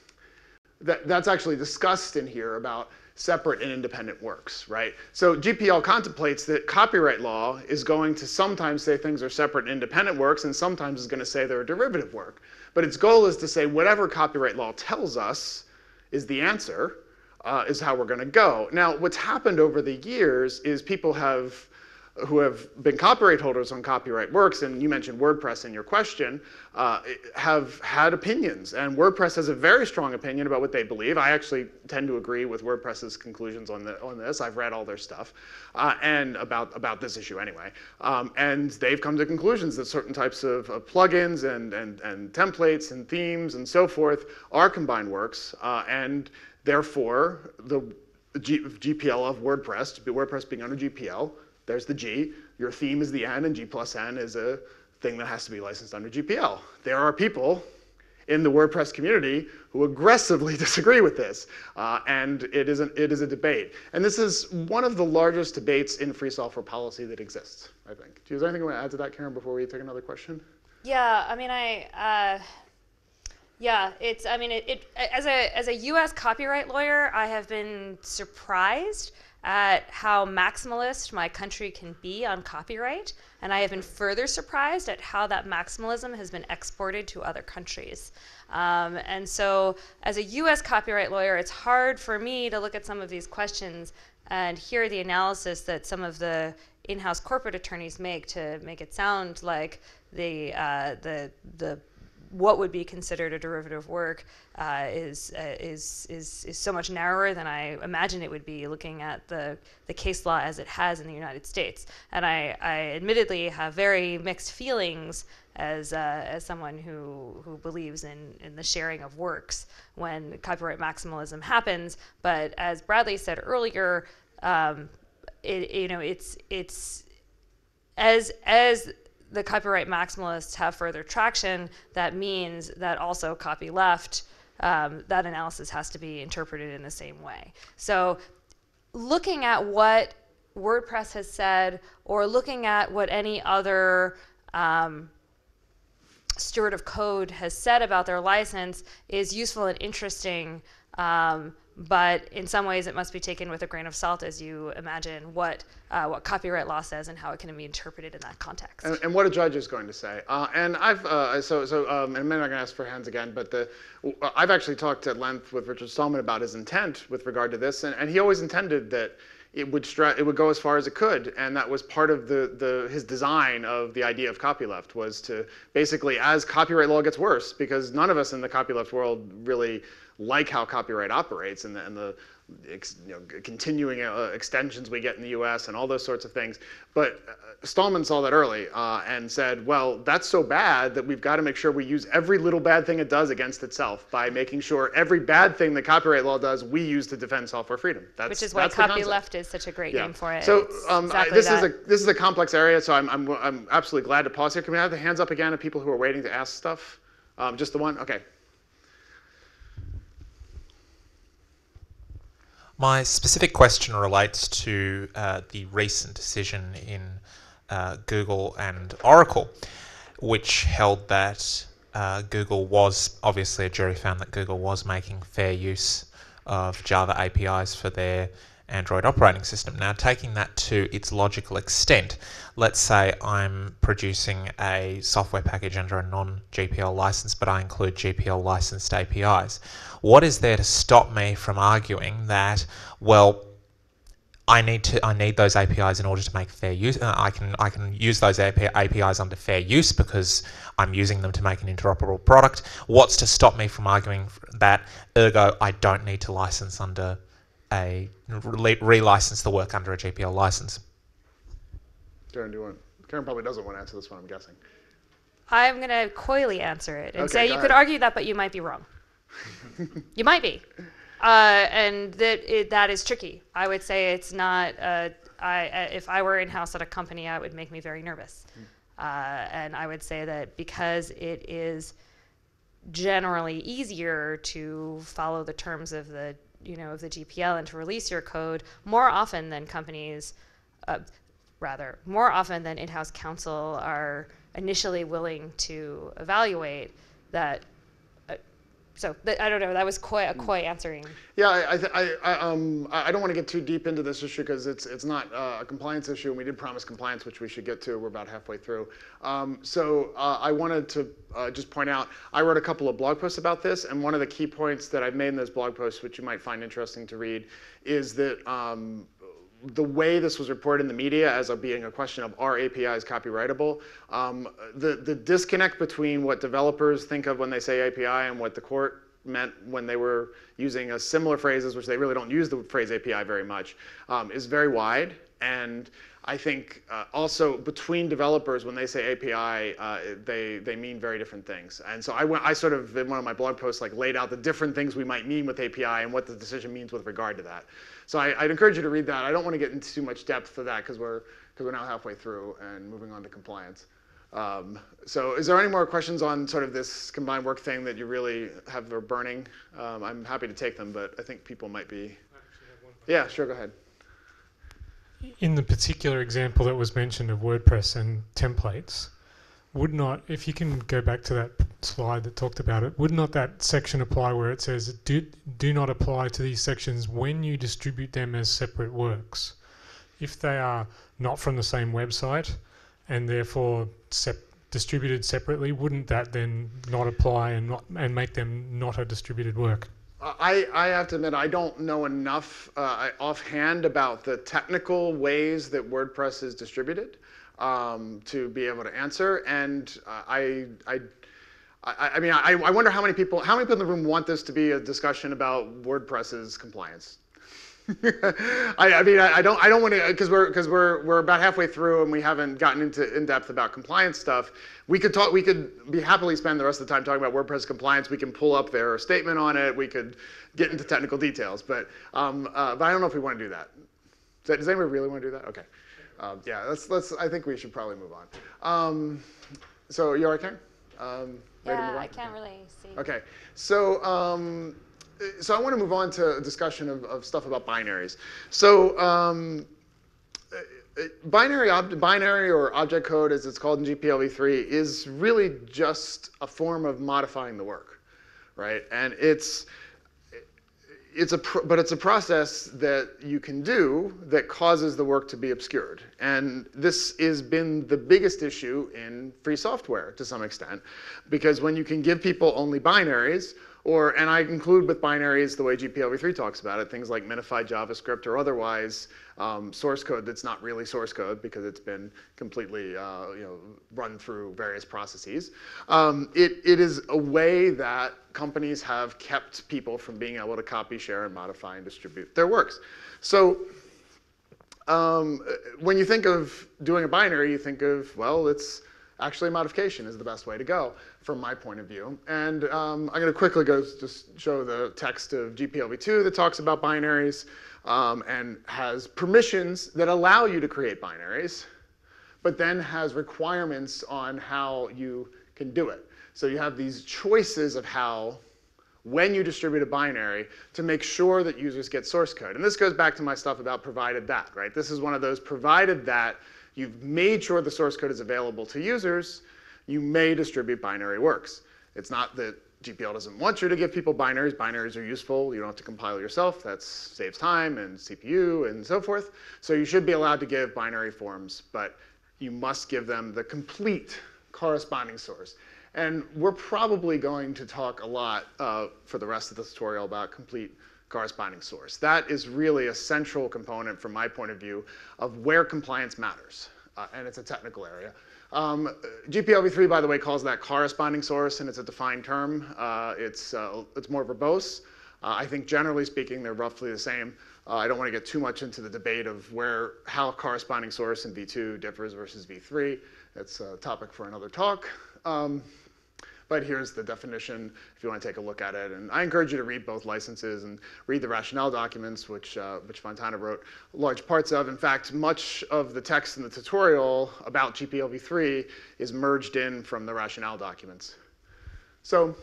That, that's actually discussed in here about separate and independent works, right? So G P L contemplates that copyright law is going to sometimes say things are separate and independent works and sometimes is going to say they're a derivative work. But its goal is to say whatever copyright law tells us is the answer, uh, is how we're going to go. Now, what's happened over the years is people have who have been copyright holders on copyright works, and you mentioned WordPress in your question, uh, have had opinions. And WordPress has a very strong opinion about what they believe. I actually tend to agree with WordPress's conclusions on, the, on this. I've read all their stuff, uh, and about, about this issue anyway. Um, and they've come to conclusions that certain types of, of plugins and, and, and templates and themes and so forth are combined works, uh, and therefore the G, GPL of WordPress, WordPress being under G P L, there's the G, your theme is the N, and G plus N is a thing that has to be licensed under G P L. There are people in the WordPress community who aggressively disagree with this, uh, and it is, an, it is a debate. And this is one of the largest debates in free software policy that exists, I think. Is there anything you want to add to that, Karen, before we take another question? Yeah, I mean, I, uh, yeah, it's, I mean, it, it, as a, as a U S copyright lawyer, I have been surprised at how maximalist my country can be on copyright, and I have been further surprised at how that maximalism has been exported to other countries. Um, and so as a U S copyright lawyer, it's hard for me to look at some of these questions and hear the analysis that some of the in-house corporate attorneys make to make it sound like the, uh, the, the what would be considered a derivative work uh, is, uh, is, is, is so much narrower than I imagine it would be looking at the, the case law as it has in the United States. And I, I admittedly have very mixed feelings as, uh, as someone who, who believes in, in the sharing of works when copyright maximalism happens. But as Bradley said earlier, um, it, you know, it's, it's as, as the copyright maximalists have further traction, that means that also copyleft, um, that analysis has to be interpreted in the same way. So looking at what WordPress has said, or looking at what any other um, steward of code has said about their license is useful and interesting, um, but in some ways it must be taken with a grain of salt as you imagine what uh, what copyright law says and how it can be interpreted in that context. And, and what a judge is going to say. Uh, and I've uh, so so um, and I'm not going to ask for hands again, but the I've actually talked at length with Richard Stallman about his intent with regard to this, and, and he always intended that it would stra it would go as far as it could, and that was part of the the his design of the idea of copyleft, was to basically, as copyright law gets worse, because none of us in the copyleft world really like how copyright operates and the, and the ex, you know, continuing uh, extensions we get in the U S and all those sorts of things. But uh, Stallman saw that early uh, and said, well, that's so bad that we've got to make sure we use every little bad thing it does against itself by making sure every bad thing that copyright law does, we use to defend software freedom. That's, Which is why copyleft is such a great yeah. name for it. So um, exactly I, this that. is a this is a complex area, so I'm, I'm, I'm absolutely glad to pause here. Can we have the hands up again of people who are waiting to ask stuff? Um, just the one? Okay. My specific question relates to uh, the recent decision in uh, Google and Oracle, which held that uh, Google was, obviously a jury found that Google was making fair use of Java A P Is for their Android operating system. Now, taking that to its logical extent, let's say I'm producing a software package under a non-G P L license, but I include G P L licensed A P Is. What is there to stop me from arguing that, well, I need to I need those A P Is in order to make fair use. Uh, I can I can use those A P Is under fair use because I'm using them to make an interoperable product. What's to stop me from arguing that? Ergo, I don't need to license under a re-license the work under a G P L license. Karen, do you want? Karen probably doesn't want to answer this one, I'm guessing. I'm going to coyly answer it and Okay, say go you ahead. could argue that, but you might be wrong. You might be. Uh, and that it, that is tricky. I would say it's not, uh, I, uh, if I were in-house at a company, it would make me very nervous. Uh, and I would say that because it is generally easier to follow the terms of the, you know, of the G P L and to release your code more often than companies, uh, rather, more often than in-house counsel are initially willing to evaluate that. So th I don't know. That was coy, a coy answering. Yeah, I, I, I, um, I don't want to get too deep into this issue because it's it's not uh, a compliance issue, and we did promise compliance, which we should get to. We're about halfway through. Um, so uh, I wanted to uh, just point out, I wrote a couple of blog posts about this, and one of the key points that I've made in those blog posts, which you might find interesting to read, is that um, the way this was reported in the media as a, being a question of are A P Is copyrightable, um, the, the disconnect between what developers think of when they say A P I and what the court meant when they were using a similar phrases, which they really don't use the phrase A P I very much, um, is very wide. And I think uh, also between developers, when they say A P I, uh, they, they mean very different things. And so I, went, I sort of, in one of my blog posts, like laid out the different things we might mean with A P I and what the decision means with regard to that. So I, I'd encourage you to read that. I don't want to get into too much depth of that because we're, because we're now halfway through and moving on to compliance. Um, so is there any more questions on sort of this combined work thing that you really have are burning? Um, I'm happy to take them, but I think people might be. Yeah, sure, go ahead. In the particular example that was mentioned of WordPress and templates, would not, if you can go back to that slide that talked about it, would not that section apply where it says do, do not apply to these sections when you distribute them as separate works? If they are not from the same website and therefore sep distributed separately, wouldn't that then not apply and not and make them not a distributed work? I, I have to admit, I don't know enough uh, offhand about the technical ways that WordPress is distributed um, to be able to answer. And uh, I, I, I, I mean, I, I wonder how many people, how many people in the room want this to be a discussion about WordPress's compliance? I, I mean, I, I don't, I don't want to, because we're, because we're, we're about halfway through and we haven't gotten into in depth about compliance stuff. We could talk, we could be happily spend the rest of the time talking about WordPress compliance. We can pull up their statement on it. We could get into technical details, but, um, uh, but I don't know if we want to do that. Does, that, does anybody really want to do that? Okay. Um, yeah, let's, let's, I think we should probably move on. Um, so you all right, Karen? Um, ready to move Yeah, on? I can't really see. Okay, so um, so I want to move on to a discussion of, of stuff about binaries. So um, binary, ob binary or object code, as it's called in G P L v three, is really just a form of modifying the work, right? And it's it's a pr but it's a process that you can do that causes the work to be obscured. And this has been the biggest issue in free software to some extent, because when you can give people only binaries, or, and I include with binaries the way G P L v three talks about it, things like minified JavaScript or otherwise um, source code that's not really source code because it's been completely uh, you know, run through various processes. Um, it, it is a way that companies have kept people from being able to copy, share, and modify and distribute their works. So um, when you think of doing a binary, you think of, well, it's actually modification is the best way to go from my point of view. And um, I'm going to quickly go just show the text of G P L v two that talks about binaries um, and has permissions that allow you to create binaries, but then has requirements on how you can do it. So you have these choices of how, when you distribute a binary, to make sure that users get source code. And this goes back to my stuff about provided that, right? This is one of those provided that you've made sure the source code is available to users, you may distribute binary works. It's not that G P L doesn't want you to give people binaries. Binaries are useful. You don't have to compile yourself. That saves time and C P U and so forth. So you should be allowed to give binary forms, but you must give them the complete corresponding source. And we're probably going to talk a lot uh, for the rest of the tutorial about complete corresponding source. That is really a central component from my point of view of where compliance matters, uh, and it's a technical area. Um, G P L v three, by the way, calls that corresponding source, and it's a defined term. Uh, it's, uh, it's more verbose. Uh, I think generally speaking, they're roughly the same. Uh, I don't want to get too much into the debate of where, how corresponding source in v two differs versus v three. That's a topic for another talk. Um, But here's the definition if you want to take a look at it. And I encourage you to read both licenses and read the rationale documents, which, uh, which Fontana wrote large parts of. In fact, much of the text in the tutorial about G P L v three is merged in from the rationale documents. So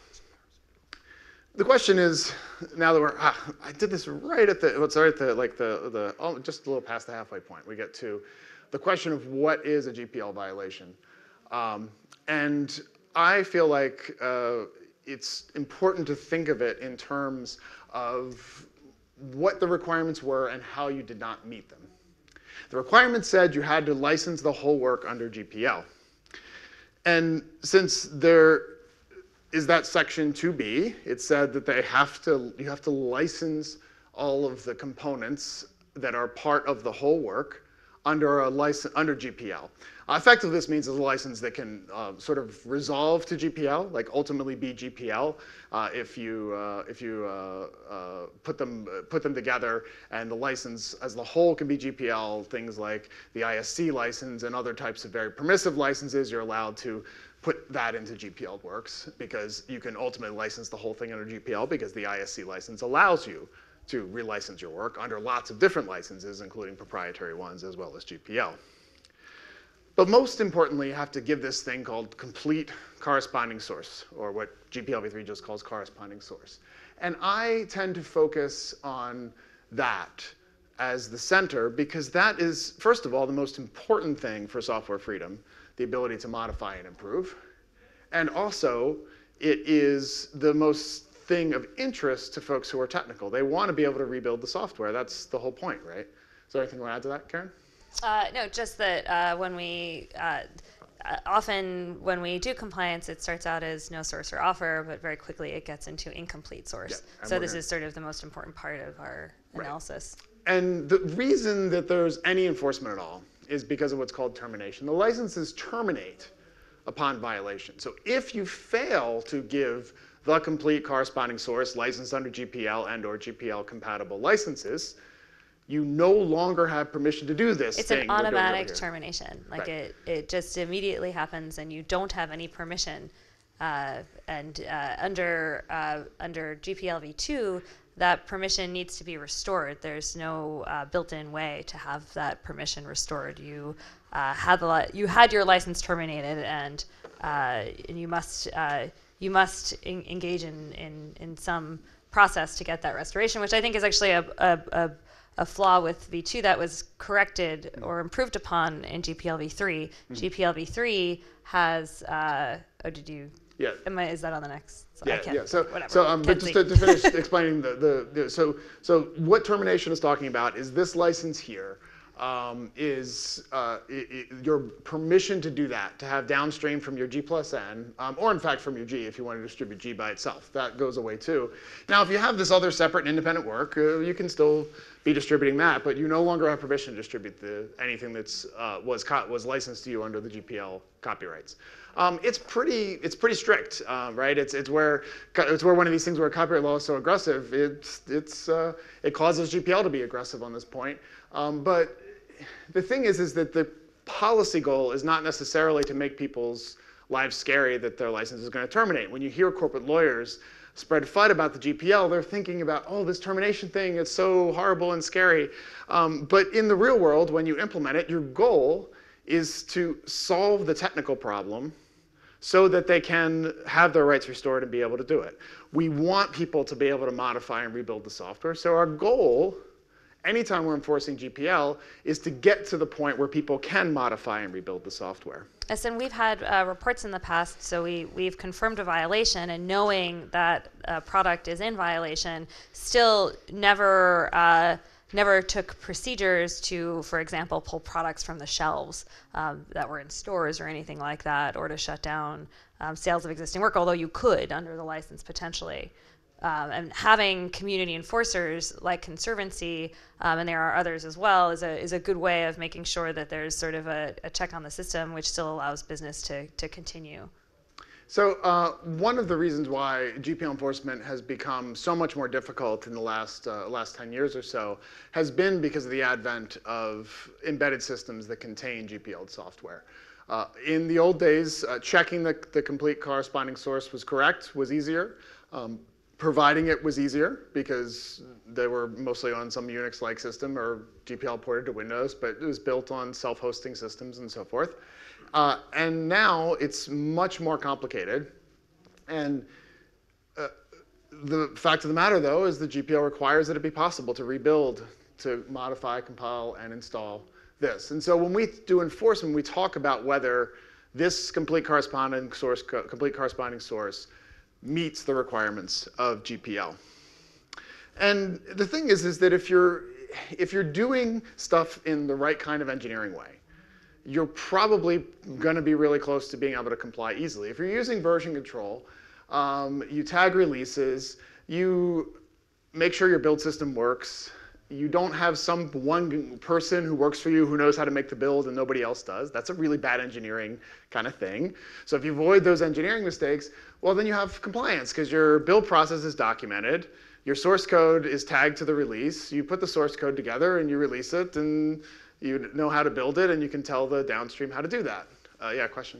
the question is, now that we're, ah, I did this right at the, what's right at the, like the, the oh, just a little past the halfway point. We get to the question of what is a G P L violation. Um, and I feel like uh, it's important to think of it in terms of what the requirements were and how you did not meet them. The requirement said you had to license the whole work under G P L. And since there is that section two B, it said that they have to, you have to license all of the components that are part of the whole work under a license under G P L. Uh, effectively, this means it's a license that can uh, sort of resolve to G P L, like ultimately be G P L, uh, if you uh, if you uh, uh, put them uh, put them together, and the license as the whole can be G P L. Things like the I S C license and other types of very permissive licenses, you're allowed to put that into G P L works because you can ultimately license the whole thing under G P L because the I S C license allows you to relicense your work under lots of different licenses, including proprietary ones as well as G P L. But most importantly, you have to give this thing called complete corresponding source, or what G P L v three just calls corresponding source. And I tend to focus on that as the center because that is, first of all, the most important thing for software freedom, the ability to modify and improve. And also, it is the most thing of interest to folks who are technical. They want to be able to rebuild the software. That's the whole point, right? Is there anything you want to add to that, Karen? Uh, no, just that uh, when we, uh, often when we do compliance, it starts out as no source or offer, but very quickly it gets into incomplete source. Yeah, so this gonna... is sort of the most important part of our right. analysis. And the reason that there's any enforcement at all is because of what's called termination. The licenses terminate upon violation. So if you fail to give the complete corresponding source licensed under G P L and or G P L compatible licenses, you no longer have permission to do this it's thing. It's an automatic termination. Like right. it, it just immediately happens and you don't have any permission. Uh, and uh, under, uh, under G P L v two, that permission needs to be restored. There's no uh, built-in way to have that permission restored. You, uh, had, the you had your license terminated and, uh, and you must, uh, you must en engage in, in, in some process to get that restoration, which I think is actually a, a, a, a flaw with V two that was corrected or improved upon in G P L v three. Mm-hmm. G P L v three has, uh, oh, did you? Yeah. Am I, is that on the next? So yeah, I can't, yeah. So, whatever. so um, but just to, to finish explaining the, the, the, so, so what termination is talking about is this license here um, is uh, it, it, your permission to do that, to have downstream from your G plus N, um, or in fact from your G if you want to distribute G by itself. That goes away too. Now, if you have this other separate and independent work, uh, you can still be distributing that, but you no longer have permission to distribute the, anything that's uh, was was licensed to you under the G P L copyrights. Um, it's pretty it's pretty strict, uh, right? It's it's where it's where one of these things where copyright law is so aggressive. It's it's uh, it causes G P L to be aggressive on this point. Um, but the thing is, is that the policy goal is not necessarily to make people's lives scary that their license is going to terminate. When you hear corporate lawyers spread FUD about the G P L, they're thinking about, oh, this termination thing, it's so horrible and scary. Um, but in the real world, when you implement it, your goal is to solve the technical problem so that they can have their rights restored and be able to do it. We want people to be able to modify and rebuild the software. So our goal, anytime we're enforcing G P L, is to get to the point where people can modify and rebuild the software. Yes, and we've had uh, reports in the past, so we, we've confirmed a violation, and knowing that a product is in violation, still never uh, never took procedures to, for example, pull products from the shelves um, that were in stores or anything like that, or to shut down um, sales of existing work, although you could under the license potentially. Um, and having community enforcers like Conservancy, um, and there are others as well, is a is a good way of making sure that there's sort of a, a check on the system, which still allows business to to continue. So uh, one of the reasons why G P L enforcement has become so much more difficult in the last uh, last ten years or so has been because of the advent of embedded systems that contain G P L software. Uh, in the old days, uh, checking the, the complete corresponding source was correct was easier. Um, Providing it was easier because they were mostly on some Unix-like system or G P L ported to Windows, but it was built on self-hosting systems and so forth. Uh, and now it's much more complicated. And uh, the fact of the matter, though, is the G P L requires that it be possible to rebuild, to modify, compile, and install this. And so when we do enforcement, we talk about whether this complete corresponding source, co complete corresponding source meets the requirements of G P L. And the thing is, is that if you're, if you're doing stuff in the right kind of engineering way, you're probably going to be really close to being able to comply easily. If you're using version control, um, you tag releases, you make sure your build system works, you don't have some one person who works for you who knows how to make the build and nobody else does. That's a really bad engineering kind of thing. So if you avoid those engineering mistakes, well, then you have compliance because your build process is documented. Your source code is tagged to the release. You put the source code together and you release it and you know how to build it and you can tell the downstream how to do that. Uh, yeah, question?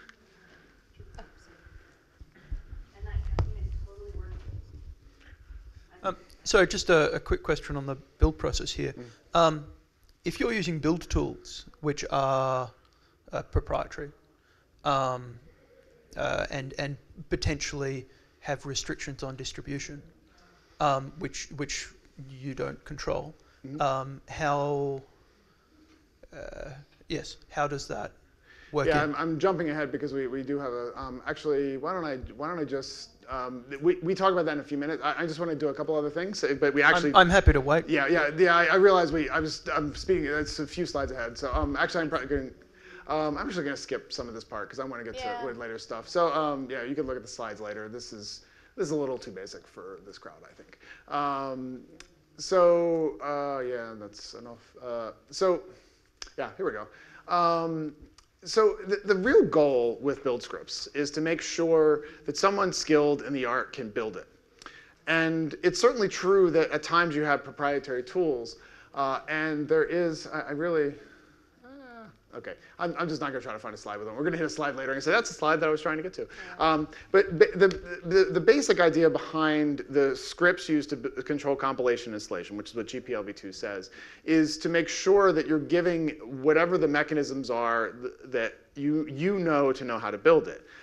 Um, so just a, a quick question on the build process here. Mm. Um, if you're using build tools, which are uh, proprietary, um, uh, and and potentially have restrictions on distribution, um, which which you don't control, mm-hmm. um, how uh, yes, how does that work? Yeah, in? I'm, I'm jumping ahead because we, we do have a um, actually. Why don't I why don't I just um, we we talk about that in a few minutes. I, I just want to do a couple other things, but we actually. I'm, I'm happy to wait. Yeah, yeah, yeah. I, I realize we. I was I'm speaking. It's a few slides ahead. So um, actually, I'm probably going. Um, I'm actually going to skip some of this part because I want to get yeah. to later stuff. So um, yeah, you can look at the slides later. This is this is a little too basic for this crowd, I think. Um, so uh, yeah, that's enough. Uh, so yeah, here we go. Um, so the, the real goal with build scripts is to make sure that someone skilled in the art can build it. And it's certainly true that at times you have proprietary tools, uh, and there is, I, I really, Okay, I'm, I'm just not going to try to find a slide with them. We're going to hit a slide later and say, that's the slide that I was trying to get to. Um, but the, the, the basic idea behind the scripts used to control compilation and installation, which is what G P L v two says, is to make sure that you're giving whatever the mechanisms are th that you, you know to know how to build it.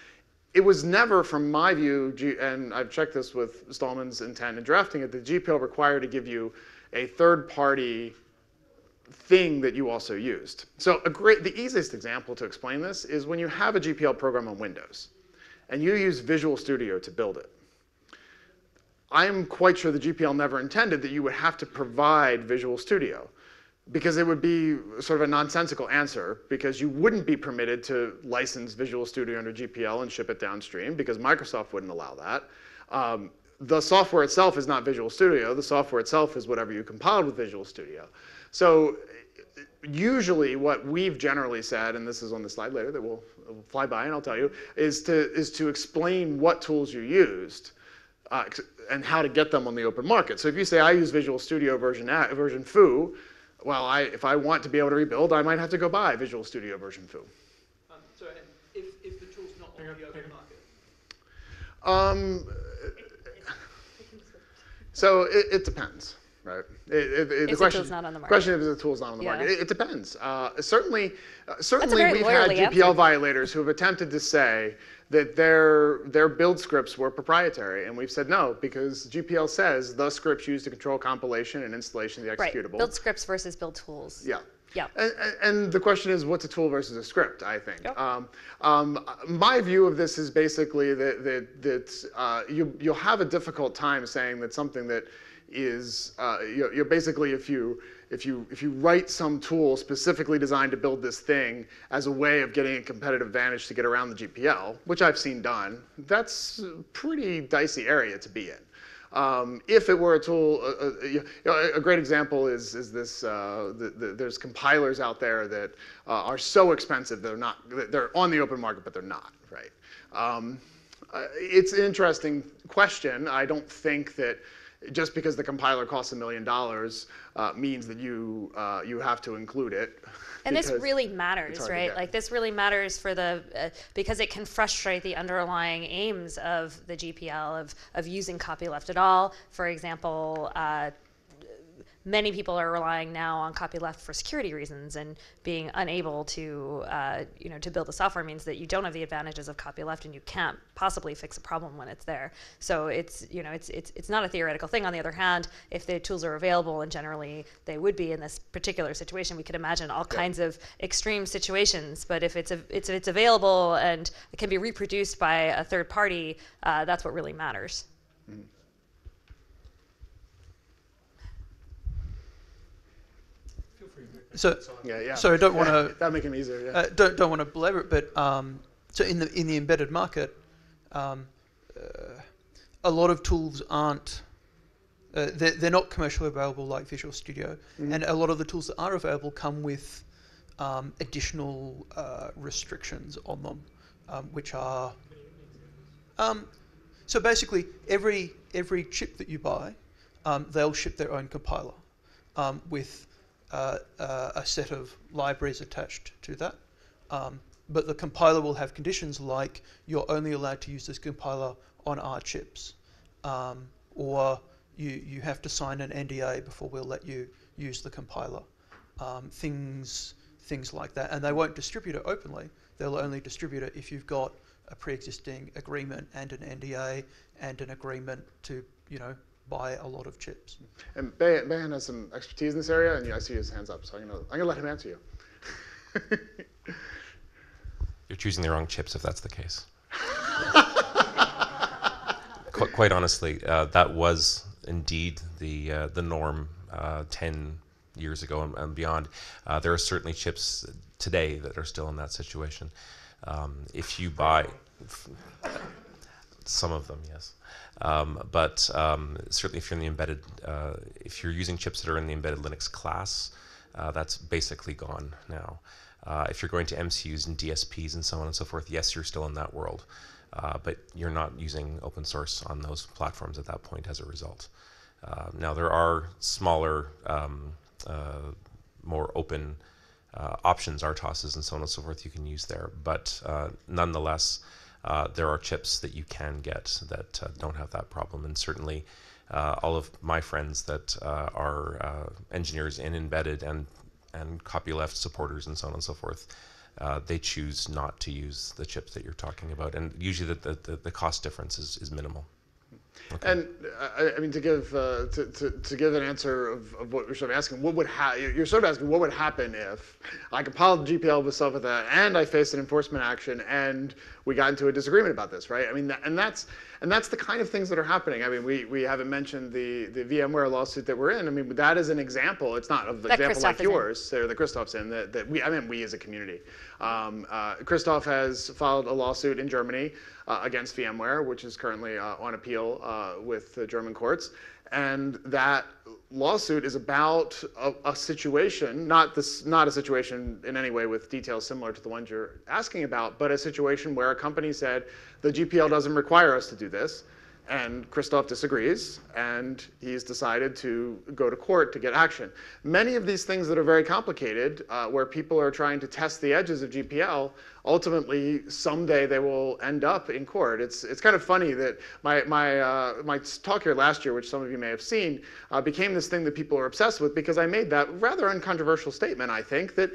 it was never, from my view, G and I've checked this with Stallman's intent in drafting it, the G P L required to give you a third-party thing that you also used. So a great, the easiest example to explain this is when you have a G P L program on Windows, and you use Visual Studio to build it. I'm quite sure the G P L never intended that you would have to provide Visual Studio, because it would be sort of a nonsensical answer, because you wouldn't be permitted to license Visual Studio under G P L and ship it downstream, because Microsoft wouldn't allow that. Um, the software itself is not Visual Studio. The software itself is whatever you compiled with Visual Studio. So usually what we've generally said, and this is on the slide later that we'll, we'll fly by and I'll tell you, is to, is to explain what tools you used uh, and how to get them on the open market. So if you say, I use Visual Studio version, version foo, well, I, if I want to be able to rebuild, I might have to go buy Visual Studio version foo. Um, so if, if the tool's not on the open market? Um, so it, it depends, right? It, it, it, the If question, the tool's not on the market. question is if the tool's not on the Yeah. market. It, it depends. Uh, certainly, uh, certainly very we've had lawyerly G P L answer. violators who have attempted to say that their, their build scripts were proprietary, and we've said no, because G P L says the scripts used to control compilation and installation of the Right. executable. Build scripts versus build tools. Yeah. Yeah. And, and the question is, what's a tool versus a script, I think. Yep. Um, um, my view of this is basically that, that, that uh, you, you'll have a difficult time saying that something that is, uh, you're, you're basically, if you, if, you, if you write some tool specifically designed to build this thing as a way of getting a competitive advantage to get around the G P L, which I've seen done, that's a pretty dicey area to be in. Um, if it were a tool, uh, uh, you know, a great example is, is this, uh, the, the, there's compilers out there that uh, are so expensive they're not, they're on the open market, but they're not, right? Um, uh, it's an interesting question. I don't think that just because the compiler costs a million dollars uh, means that you, uh, you have to include it. And this really matters, hard to right? get. Like this really matters for the, uh, because it can frustrate the underlying aims of the G P L of, of using copyleft at all. For example, uh, many people are relying now on copyleft for security reasons, and being unable to, uh, you know, to build a software means that you don't have the advantages of copyleft, and you can't possibly fix a problem when it's there. So it's, you know, it's it's it's not a theoretical thing. On the other hand, if the tools are available, and generally they would be in this particular situation, we could imagine all kinds of extreme situations. But if it's a, it's it's available and it can be reproduced by a third party, uh, that's what really matters. Mm-hmm. So, Yeah, yeah. so I don't want Yeah, to that'd make it easier. Yeah. uh, don't don't want to belabor it, but um, so in the in the embedded market, um, uh, a lot of tools aren't. Uh, they're, they're not commercially available like Visual Studio, Mhm. and a lot of the tools that are available come with um, additional uh, restrictions on them, um, which are. Um, so basically, every every chip that you buy, um, they'll ship their own compiler um, with uh, uh, a set of libraries attached to that. Um, but the compiler will have conditions like you're only allowed to use this compiler on our chips, um, or you you have to sign an N D A before we'll let you use the compiler. Um, things things like that, and they won't distribute it openly. They'll only distribute it if you've got a pre-existing agreement and an N D A and an agreement to, you know, buy a lot of chips. And Bayan Bayan has some expertise in this area, and yeah, I see his hands up, so I'm gonna I'm gonna let him answer you. You're choosing the wrong chips if that's the case. Qu quite honestly, uh, that was indeed the uh, the norm uh, ten years ago and, and beyond. Uh, there are certainly chips today that are still in that situation. Um, if you buy some of them, yes. Um, but um, certainly if you're in the embedded, uh, if you're using chips that are in the embedded Linux class, uh, that's basically gone now. Uh, if you're going to M C Us and D S Ps and so on and so forth, yes, you're still in that world. Uh, but you're not using open source on those platforms at that point as a result. Uh, now there are smaller, um, uh, more open uh, options, R T O Ss and so on and so forth you can use there. But uh, nonetheless, uh, there are chips that you can get that uh, don't have that problem. And certainly uh, all of my friends that uh, are uh, engineers in embedded and, and copyleft supporters and so on and so forth, uh, they choose not to use the chips that you're talking about, and usually the, the, the cost difference is, is minimal. Okay. And uh, I mean, to give uh, to, to, to give an answer of, of what you're sort of asking, what would ha you're sort of asking what would happen if I compiled the G P L myself with that, and I faced an enforcement action, and we got into a disagreement about this, right? I mean, that, and that's and that's the kind of things that are happening. I mean, we we haven't mentioned the the VMware lawsuit that we're in. I mean, that is an example. It's not an example like yours, or the Christoph's in that that we. I mean, we as a community. Um, uh, Christoph has filed a lawsuit in Germany uh, against VMware, which is currently uh, on appeal uh, with the German courts, and that lawsuit is about a, a situation, not this, not a situation in any way with details similar to the ones you're asking about, but a situation where a company said the G P L doesn't require us to do this, and Christoph disagrees, and he's decided to go to court to get action. Many of these things that are very complicated, uh, where people are trying to test the edges of G P L, ultimately someday they will end up in court. It's it's kind of funny that my my uh, my talk here last year, which some of you may have seen, uh, became this thing that people are obsessed with because I made that rather uncontroversial statement. I think that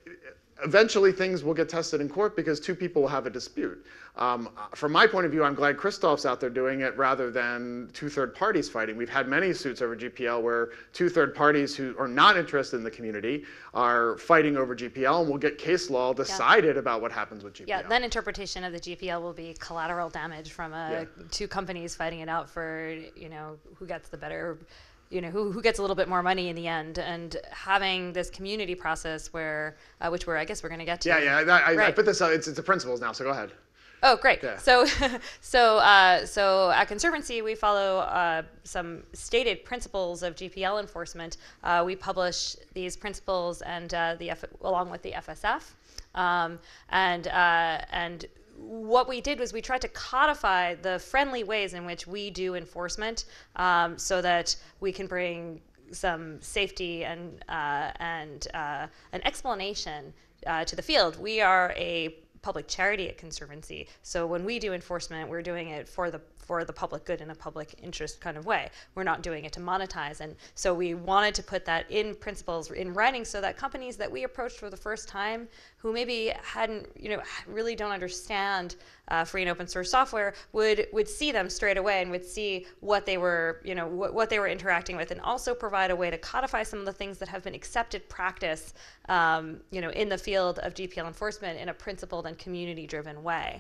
eventually things will get tested in court because two people will have a dispute. Um, from my point of view, I'm glad Christoph's out there doing it rather than two third parties fighting. We've had many suits over G P L where two third parties who are not interested in the community are fighting over G P L, and we'll get case law decided yeah. about what happens with G P L. Yeah, then interpretation of the G P L will be collateral damage from uh, yeah. two companies fighting it out for, you know, who gets the better, you know, who, who gets a little bit more money in the end, and having this community process where, uh, which we're, I guess we're going to get to. Yeah, yeah, I, right. I put this out, it's, it's the principles now, so go ahead. Oh, great. Yeah. So, so, uh, so at Conservancy, we follow uh, some stated principles of G P L enforcement. Uh, we publish these principles and uh, the F along with the F S F, um, and uh, and. What we did was we tried to codify the friendly ways in which we do enforcement um, so that we can bring some safety and, uh, and uh, an explanation uh, to the field. We are a public charity at Conservancy, so when we do enforcement, we're doing it for the for the public good in a public interest kind of way. We're not doing it to monetize, and so we wanted to put that in principles, in writing, so that companies that we approached for the first time, who maybe hadn't, you know, really don't understand uh, free and open source software, would would see them straight away and would see what they were, you know, wh what they were interacting with, and also provide a way to codify some of the things that have been accepted practice, um, you know, in the field of G P L enforcement in a principled and community-driven way.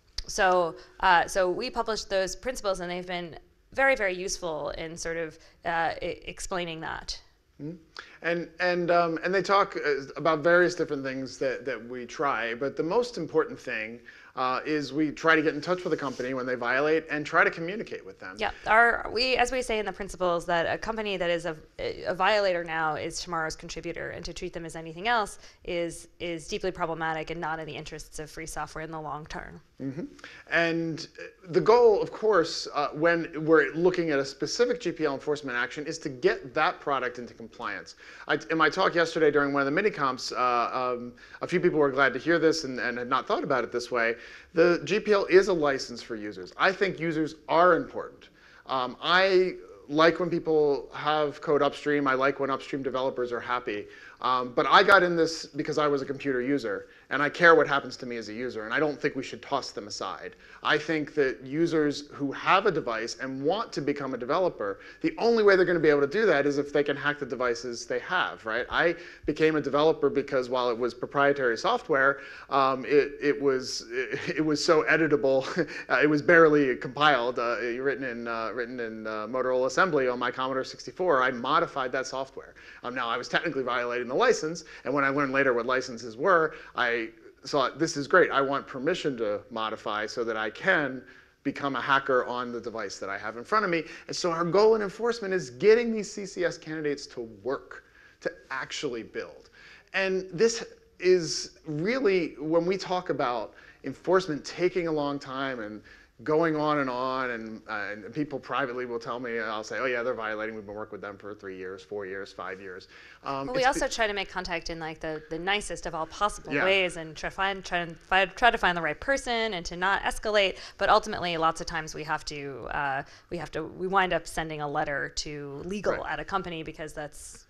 So, uh, so we published those principles, and they've been very, very useful in sort of uh, explaining that. Mm-hmm. And and um, and they talk about various different things that that we try, but the most important thing uh, is we try to get in touch with a company when they violate and try to communicate with them. Yeah, our we as we say in the principles that a company that is a, a violator now is tomorrow's contributor, and to treat them as anything else is is deeply problematic and not in the interests of free software in the long term. Mm-hmm. And the goal, of course, uh, when we're looking at a specific G P L enforcement action, is to get that product into compliance. I, in my talk yesterday during one of the mini-comps, uh, um, a few people were glad to hear this and, and had not thought about it this way. The G P L is a license for users. I think users are important. Um, I like when people have code upstream. I like when upstream developers are happy. Um, but I got in this because I was a computer user, and I care what happens to me as a user, and I don't think we should toss them aside. I think that users who have a device and want to become a developer, the only way they're going to be able to do that is if they can hack the devices they have, right? I became a developer because while it was proprietary software, um, it, it, was, it, it was so editable, uh, it was barely compiled, uh, written in, uh, written in uh, Motorola assembly on my Commodore sixty-four. I modified that software. Um, now, I was technically violating the license, and when I learned later what licenses were, I thought, this is great. I want permission to modify so that I can become a hacker on the device that I have in front of me. And so our goal in enforcement is getting these C C S candidates to work, to actually build. And this is really, when we talk about enforcement taking a long time and going on and on, and, uh, and people privately will tell me, I'll say, oh yeah, they're violating, we've been working with them for three years, four years, five years. Um, well, we also try to make contact in like the, the nicest of all possible yeah. ways, and try, find, try, and find, try to find the right person and to not escalate, but ultimately lots of times we have to, uh, we have to, we wind up sending a letter to legal right. at a company because that's,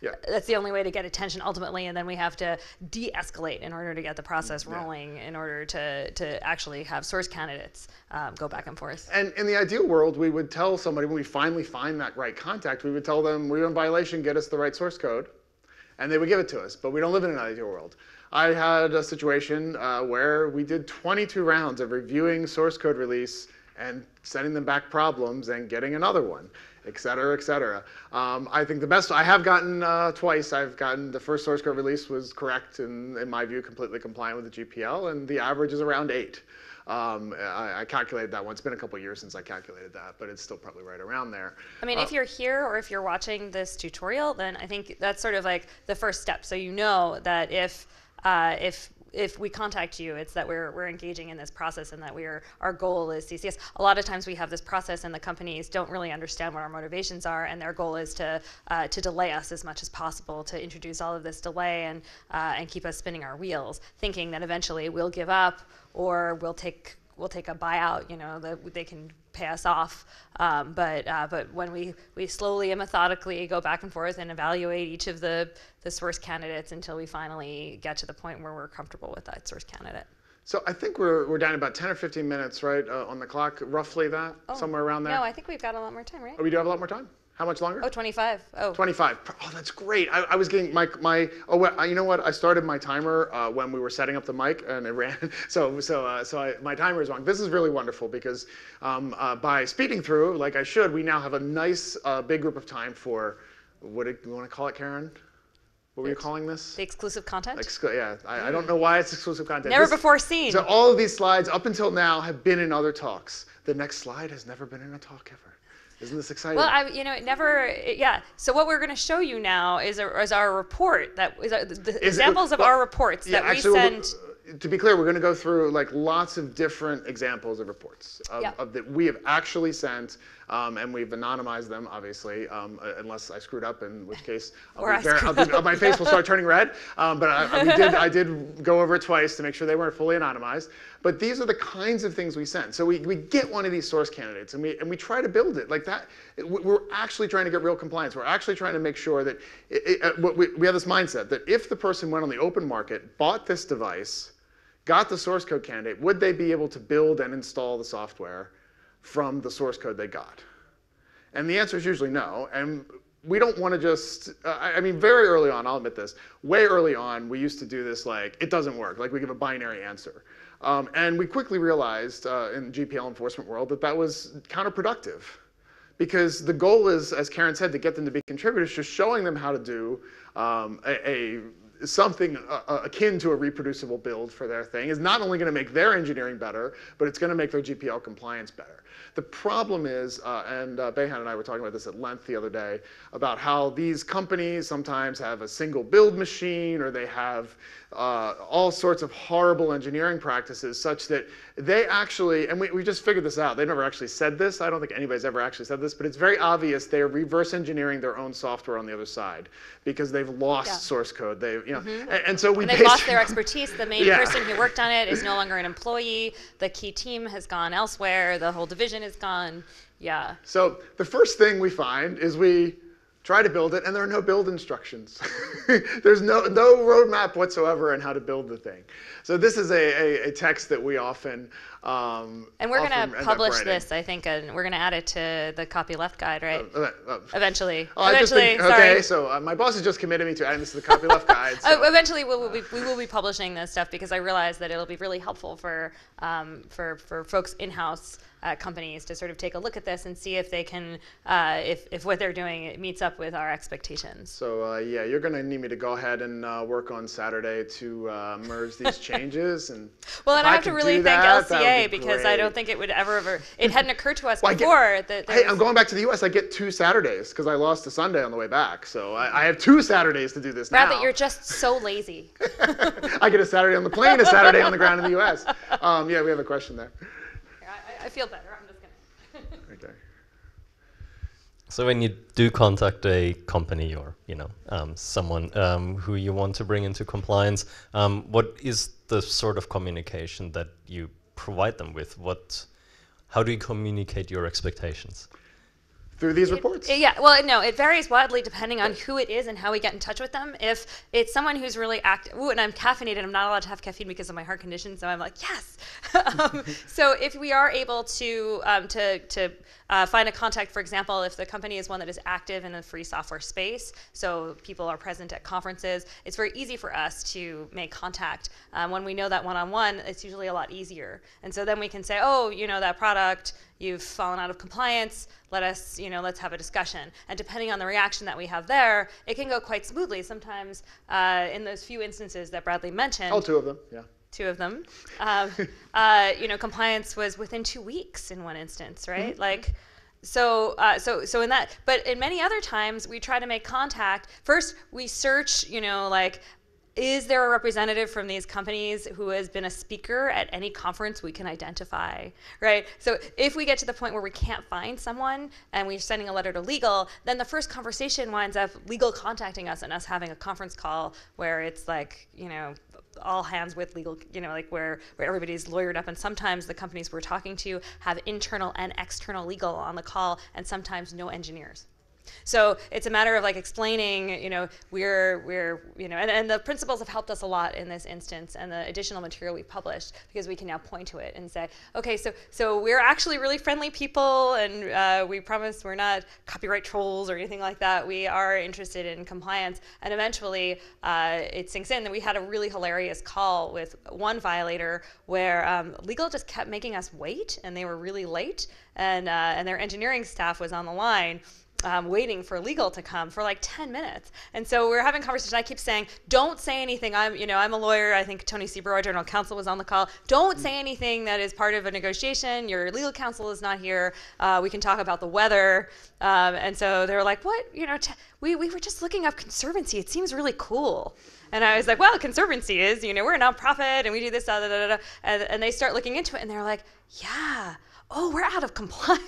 Yeah. That's the only way to get attention ultimately, and then we have to de-escalate in order to get the process rolling, yeah. in order to, to actually have source candidates um, go back and forth. And in the ideal world, we would tell somebody, when we finally find that right contact, we would tell them, we're in violation, get us the right source code, and they would give it to us. But we don't live in an ideal world. I had a situation uh, where we did twenty-two rounds of reviewing source code release and sending them back problems and getting another one, et cetera, et cetera. Um, I think the best, I have gotten uh, twice, I've gotten the first source code release was correct and, in my view, completely compliant with the G P L, and the average is around eight. Um, I, I calculated that one. It's been a couple years since I calculated that, but it's still probably right around there. I mean, uh, if you're here or if you're watching this tutorial, then I think that's sort of like the first step. So you know that if uh, if if we contact you, it's that we're we're engaging in this process and that we're our goal is C C S. A lot of times we have this process and the companies don't really understand what our motivations are, and their goal is to uh, to delay us as much as possible, to introduce all of this delay and uh, and keep us spinning our wheels, thinking that eventually we'll give up or we'll take we'll take a buyout. You know, that they can pay us off. Um, but uh, but when we we slowly and methodically go back and forth and evaluate each of the the source candidates until we finally get to the point where we're comfortable with that source candidate. So I think we're we're down about ten or fifteen minutes, right, uh, on the clock, roughly that, Oh, somewhere around there. No, I think we've got a lot more time, right? Oh, we do have a lot more time. How much longer? Oh, twenty-five. Oh. twenty-five. Oh, that's great. I, I was getting my, my oh, well, you know what? I started my timer uh, when we were setting up the mic, and it ran. So, so, uh, so I, my timer is wrong. This is really wonderful because um, uh, by speeding through, like I should, we now have a nice uh, big group of time for, what do you want to call it, Karen? What were you calling this? The exclusive content? Exclu yeah, I, I don't know why it's exclusive content. Never This, before seen. So all of these slides up until now have been in other talks. The next slide has never been in a talk ever. Isn't this exciting? Well, I, you know, it never, it, yeah. So what we're going to show you now is, a, is our report, that is our, the Is examples it, of well, our reports yeah, that we actually, send. We're, to be clear, we're going to go through like lots of different examples of reports of, Yeah. of that we have actually sent, um, and we've anonymized them, obviously, um, uh, unless I screwed up, in which case I'll Or be I very, I'll screwed be, up. my face will start turning red. Um, but I, I, we did, I did go over it twice to make sure they weren't fully anonymized. But these are the kinds of things we send. So we, we get one of these source candidates, and we and we try to build it like that. It, we're actually trying to get real compliance. We're actually trying to make sure that it, it, uh, we, we have this mindset that if the person went on the open market, bought this device, got the source code candidate, would they be able to build and install the software from the source code they got? And the answer is usually no. And we don't want to just, uh, I mean, very early on, I'll admit this, way early on, we used to do this like, it doesn't work, like we give a binary answer. Um, and we quickly realized uh, in the G P L enforcement world that that was counterproductive. Because the goal is, as Karen said, to get them to be contributors, just showing them how to do um, a, a something uh, akin to a reproducible build for their thing is not only going to make their engineering better, but it's going to make their G P L compliance better. The problem is, uh, and uh, Behan and I were talking about this at length the other day, about how these companies sometimes have a single build machine, or they have uh, all sorts of horrible engineering practices such that they actually, and we, we just figured this out, they never actually said this, I don't think anybody's ever actually said this, but it's very obvious they're reverse engineering their own software on the other side because they've lost Yeah. source code. They, you know, Mhm. and, and so we And they've lost basically- their expertise. The main Yeah. person who worked on it is no longer an employee. The key team has gone elsewhere. The whole division is gone. Yeah. So the first thing we find is we try to build it, and there are no build instructions. There's no, no roadmap whatsoever on how to build the thing. So this is a, a, a text that we often um, And we're often going end to up publish writing. this, I think, and we're going to add it to the copy left guide, right? Uh, uh, Eventually. oh, I've just Eventually, been- sorry. okay, so uh, my boss has just committed me to adding this to the copy left guide. So. Oh, eventually, we will, be, we will be publishing this stuff because I realize that it'll be really helpful for um, for for folks in-house uh, companies to sort of take a look at this and see if they can, uh, if if what they're doing it meets up with our expectations. So uh, yeah, you're going to need me to go ahead and uh, work on Saturday to uh, merge these changes. And Well, and if I have to could really do thank that, that would L C A be because I great. don't think it would ever ever. It hadn't occurred to us Well, I get- before that. there Hey, was- I'm going back to the U S. I get two Saturdays because I lost a Sunday on the way back. So I, I have two Saturdays to do this Brad, now. that you're just so lazy. I get a Saturday on the plane, a Saturday on the ground in the U S. Um, yeah, we have a question there. I, I feel better. I'm just gonna. Okay. So when you do contact a company or you know um, someone um, who you want to bring into compliance, um, what is the sort of communication that you provide them with? What, how do you communicate your expectations? through these reports? It, yeah, well, no, it varies widely depending on who it is and how we get in touch with them. If it's someone who's really active, ooh, and I'm caffeinated, I'm not allowed to have caffeine because of my heart condition, so I'm like, yes. um, so if we are able to um, to to uh, find a contact, for example, if the company is one that is active in the free software space, so people are present at conferences, it's very easy for us to make contact. Um, when we know that one-on-one, it's usually a lot easier. And so then we can say, oh, you know, that product, you've fallen out of compliance, let us, you know, let's have a discussion. And depending on the reaction that we have there, it can go quite smoothly. Sometimes uh, in those few instances that Bradley mentioned. Oh, two of them, yeah. Two of them. Um, uh, you know, compliance was within two weeks in one instance, right? Mm-hmm. Like, so, uh, so, so in that, but in many other times we try to make contact. First, we search, you know, like, is there a representative from these companies who has been a speaker at any conference we can identify, right? So if we get to the point where we can't find someone and we're sending a letter to legal, then the first conversation winds up legal contacting us and us having a conference call where it's like, you know, all hands with legal, you know, like where, where everybody's lawyered up, and sometimes the companies we're talking to have internal and external legal on the call, and sometimes no engineers. So it's a matter of like explaining, you know, we're, we're you know, and, and the principles have helped us a lot in this instance, and the additional material we published, because we can now point to it and say, okay, so so we're actually really friendly people, and uh, we promise we're not copyright trolls or anything like that. We are interested in compliance. And eventually uh, it sinks in that we had a really hilarious call with one violator where um, legal just kept making us wait, and they were really late, and, uh, and their engineering staff was on the line. Um, waiting for legal to come for like ten minutes. And so we were having a conversation. I keep saying, don't say anything. I'm, you know, I'm a lawyer. I think Tony Seabrook, our general counsel, was on the call. Don't say anything that is part of a negotiation. Your legal counsel is not here. Uh, we can talk about the weather. Um, and so they were like, what? You know, t we, we were just looking up conservancy. It seems really cool. And I was like, well, conservancy is, you know, we're a nonprofit and we do this, da, da, da, da. And, and they start looking into it and they're like, yeah. Oh, we're out of compliance.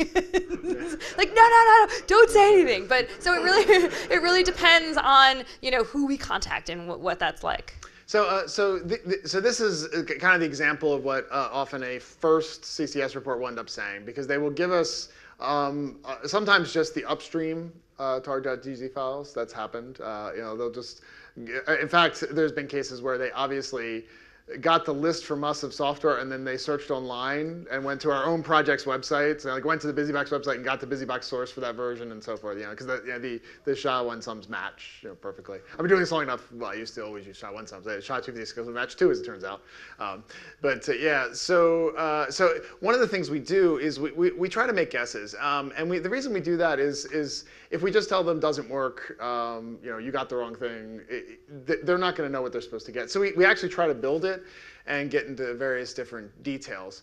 Like, no, no, no, don't say anything. But so it really, it really depends on, you know, who we contact and what, what that's like. So, uh, so, th th so this is kind of the example of what uh, often a first C C S report will end up saying, because they will give us um, uh, sometimes just the upstream uh, tar.gz files. That's happened. Uh, you know, they'll just. In fact, there's been cases where they obviously got the list from us of software, and then they searched online and went to our own project's websites, and like went to the BusyBox website and got the BusyBox source for that version and so forth. You know, because the, you know, the the S H A one sums match, you know, perfectly. I've been doing this long enough. Well, I used to always use S H A one sums. S H A two fifty skills match too, as it turns out. Um, but uh, yeah, so uh, so one of the things we do is we we, we try to make guesses, um, and we the reason we do that is is if we just tell them doesn't work, um, you know, you got the wrong thing, it, they're not going to know what they're supposed to get. So we we actually try to build it and get into various different details.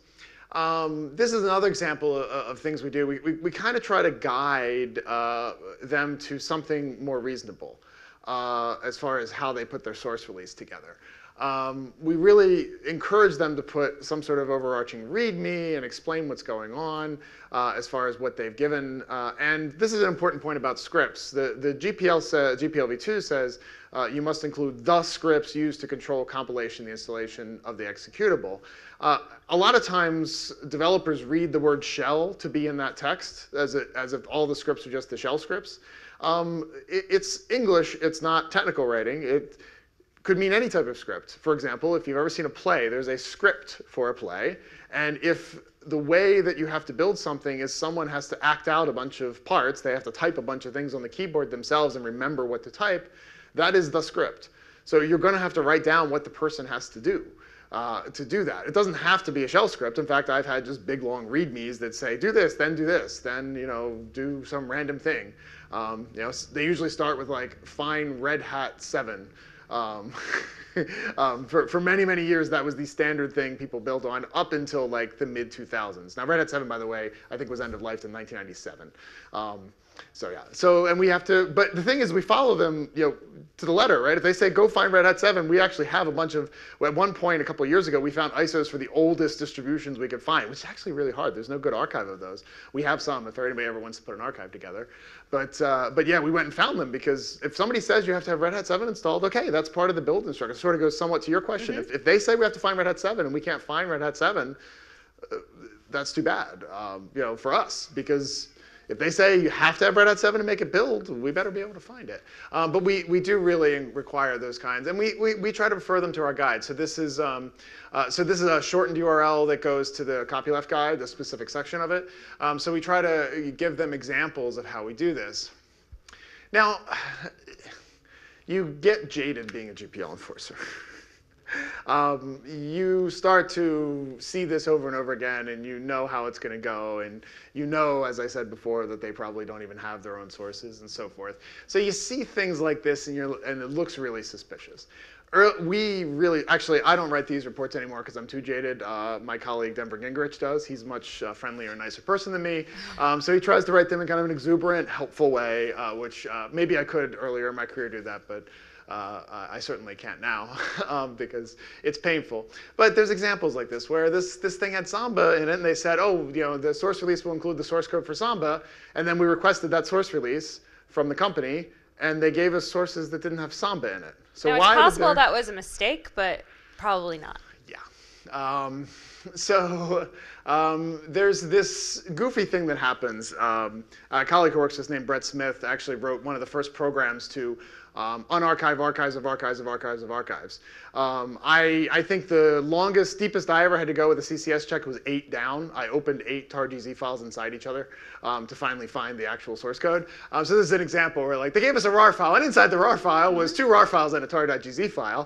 Um, this is another example of, of things we do. We, we, we kind of try to guide uh, them to something more reasonable uh, as far as how they put their source release together. Um, we really encourage them to put some sort of overarching README and explain what's going on uh, as far as what they've given. Uh, and this is an important point about scripts. The, the G P L sa G P L v two says uh, you must include the scripts used to control compilation, the installation of the executable. Uh, a lot of times, developers read the word shell to be in that text, as, it, as if all the scripts are just the shell scripts. Um, it, it's English, it's not technical writing. It, could mean any type of script. For example, if you've ever seen a play, there's a script for a play. And if the way that you have to build something is someone has to act out a bunch of parts, they have to type a bunch of things on the keyboard themselves and remember what to type, that is the script. So you're going to have to write down what the person has to do uh, to do that. It doesn't have to be a shell script. In fact, I've had just big, long readmes that say, do this, then do this, then you know, do some random thing. Um, you know, they usually start with like, find Red Hat seven. Um, um, for, for many, many years, that was the standard thing people built on up until like the mid two thousands. Now, Red Hat seven, by the way, I think was end of life in nineteen ninety-seven. Um, so yeah, so, and we have to, but the thing is we follow them, you know, to the letter, right? If they say, go find Red Hat seven, we actually have a bunch of, well, at one point a couple of years ago, we found I S Os for the oldest distributions we could find, which is actually really hard. There's no good archive of those. We have some if anybody ever wants to put an archive together. But, uh, but yeah, we went and found them because if somebody says you have to have Red Hat seven installed, okay, that's part of the build instruction. It sort of goes somewhat to your question. Mm-hmm. if, if they say we have to find Red Hat seven and we can't find Red Hat seven, uh, that's too bad, um, you know, for us, because if they say you have to have Red Hat seven to make it build, we better be able to find it. Um, but we, we do really require those kinds. And we, we, we try to refer them to our guide. So this is um, uh, so this is a shortened U R L that goes to the copyleft guide, the specific section of it. Um, so we try to give them examples of how we do this. Now, you get jaded being a G P L enforcer. Um, you start to see this over and over again, and you know how it's going to go, and you know, as I said before, that they probably don't even have their own sources and so forth. So you see things like this, and, you're, and it looks really suspicious. We really, actually, I don't write these reports anymore because I'm too jaded. Uh, my colleague Denver Gingrich does. He's a much uh, friendlier and nicer person than me. Um, so he tries to write them in kind of an exuberant, helpful way, uh, which uh, maybe I could earlier in my career do that, but Uh, I certainly can't now um, because it's painful. But there's examples like this where this, this thing had Samba in it, and they said, oh, you know, the source release will include the source code for Samba. And then we requested that source release from the company, and they gave us sources that didn't have Samba in it. So now, why it's possible there... that was a mistake, but probably not. Yeah. Um, so um, there's this goofy thing that happens. Um, a colleague who works with us named Brett Smith actually wrote one of the first programs to Um, unarchive archives of archives of archives of archives. Um, I, I think the longest, deepest I ever had to go with a C C S check was eight down. I opened eight tar G Z files inside each other um, to finally find the actual source code. Um, so this is an example where like they gave us a rar file, and inside the rar file was two rar files and a tar dot G Z file.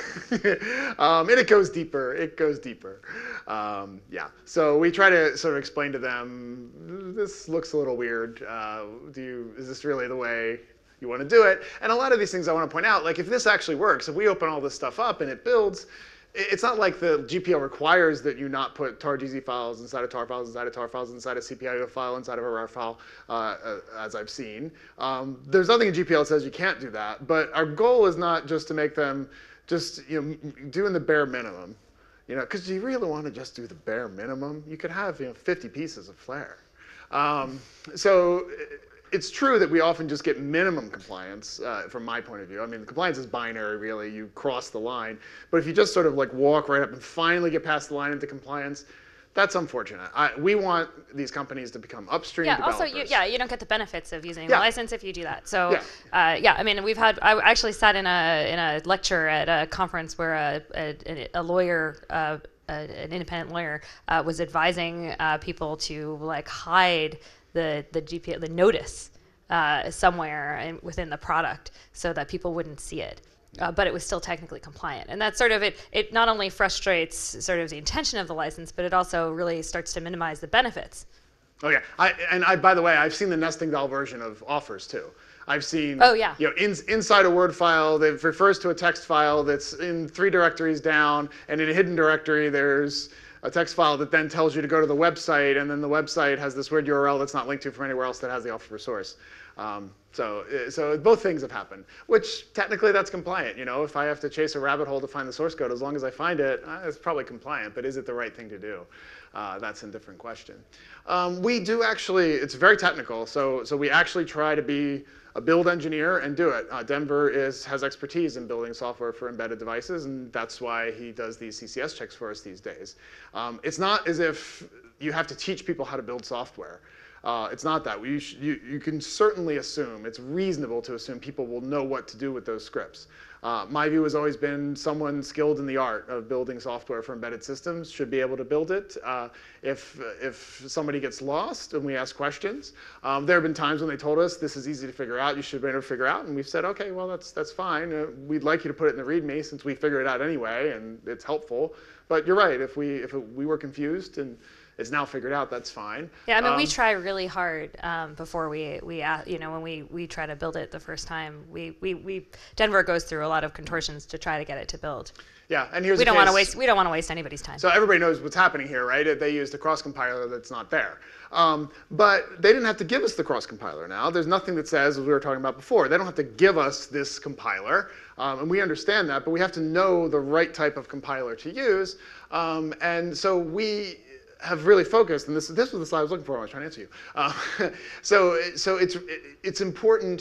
um, and it goes deeper. It goes deeper. Um, yeah. So we try to sort of explain to them, this looks a little weird. Uh, do you, is this really the way you want to do it? And a lot of these things I want to point out, like if this actually works, if we open all this stuff up and it builds, it's not like the G P L requires that you not put tar G Z files inside of tar files, inside of tar files, inside a C P I O file, inside of a rar file, uh, as I've seen. Um, there's nothing in G P L that says you can't do that, but our goal is not just to make them just, you know, doing the bare minimum. You know, because you really want to just do the bare minimum. You could have, you know, fifty pieces of flair. Um, so it's true that we often just get minimum compliance uh, from my point of view. I mean, the compliance is binary, really. You cross the line. But if you just sort of like walk right up and finally get past the line into compliance, that's unfortunate. I, we want these companies to become upstream yeah, developers. Also, you, yeah, you don't get the benefits of using yeah. the license if you do that. So, yeah. Uh, yeah, I mean, we've had, I actually sat in a in a lecture at a conference where a, a, a lawyer, uh, a, an independent lawyer, uh, was advising uh, people to like hide the the G P L, the notice uh, somewhere in, within the product so that people wouldn't see it. Uh, but it was still technically compliant. And that's sort of, it, it not only frustrates sort of the intention of the license, but it also really starts to minimize the benefits. Oh yeah, I, and I, by the way, I've seen the nesting doll version of offers too. I've seen, oh, yeah. you know, in, inside a Word file that refers to a text file that's in three directories down, and in a hidden directory there's a text file that then tells you to go to the website, and then the website has this weird U R L that's not linked to from anywhere else that has the offer source. Um, so, so both things have happened, which technically that's compliant. You know, if I have to chase a rabbit hole to find the source code, as long as I find it, uh, it's probably compliant. But is it the right thing to do? Uh, that's a different question. Um, we do actually, it's very technical. So, so we actually try to be a build engineer and do it. Uh, Denver is, has expertise in building software for embedded devices, and that's why he does these C C S checks for us these days. Um, it's not as if you have to teach people how to build software. Uh, it's not that. You, you, you can certainly assume, it's reasonable to assume people will know what to do with those scripts. Uh, my view has always been someone skilled in the art of building software for embedded systems should be able to build it. Uh, if, if somebody gets lost and we ask questions, um, there have been times when they told us this is easy to figure out, you should be able to figure out, and we've said, okay, well, that's, that's fine. Uh, we'd like you to put it in the README since we figured it out anyway, and it's helpful. But you're right, if we, if it, we were confused and it's now figured out, that's fine. Yeah, I mean, um, we try really hard um, before we, we uh, you know, when we, we try to build it the first time. We, we, we, Denver goes through a lot of contortions to try to get it to build. Yeah, and here's we the don't want to case. waste we don't want to waste anybody's time. So everybody knows what's happening here, right? They used a cross compiler that's not there. Um, but they didn't have to give us the cross compiler now. There's nothing that says, as we were talking about before, they don't have to give us this compiler. Um, and we understand that, but we have to know the right type of compiler to use. Um, and so we have really focused, and this, this was the slide I was looking for when I was trying to answer you. Uh, so so it's, it's important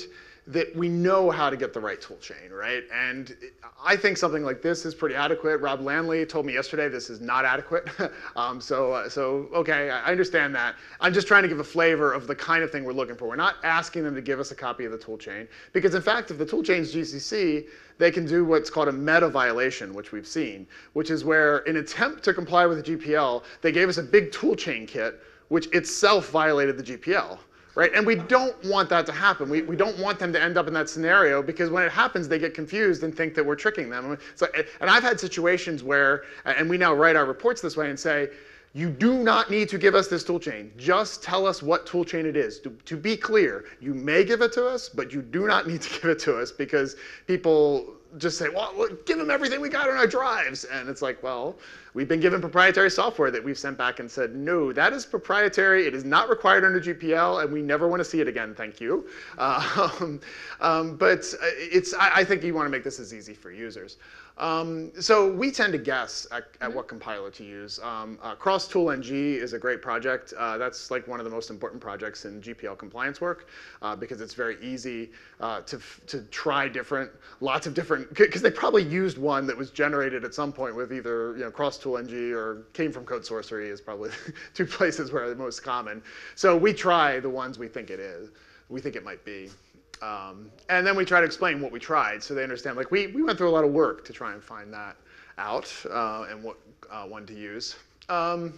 that we know how to get the right tool chain, right? And I think something like this is pretty adequate. Rob Landley told me yesterday this is not adequate. um, so, uh, so okay, I understand that. I'm just trying to give a flavor of the kind of thing we're looking for. We're not asking them to give us a copy of the tool chain, because in fact, if the tool chain's G C C, they can do what's called a meta violation, which we've seen, which is where in an attempt to comply with the G P L, they gave us a big tool chain kit, which itself violated the G P L. Right? And we don't want that to happen. We, we don't want them to end up in that scenario, because when it happens, they get confused and think that we're tricking them. So, and I've had situations where, and we now write our reports this way and say, you do not need to give us this toolchain. Just tell us what toolchain it is. To, to be clear, you may give it to us, but you do not need to give it to us, because people just say, well, look, give them everything we got on our drives. And it's like, well, we've been given proprietary software that we've sent back and said, no, that is proprietary. It is not required under G P L, and we never want to see it again. Thank you. Um, um, but it's, I, I think you want to make this as easy for users. Um, so we tend to guess at, at mm-hmm. what compiler to use. Um, uh, CrossToolNG is a great project. Uh, that's like one of the most important projects in G P L compliance work, uh, because it's very easy uh, to, to try different, lots of different, because they probably used one that was generated at some point with either, you know, CrossToolNG or came from Code Sorcery is probably two places where they're most common. So we try the ones we think it is, we think it might be. Um, and then we try to explain what we tried, so they understand. Like we, we went through a lot of work to try and find that out uh, and what uh, one to use. Um,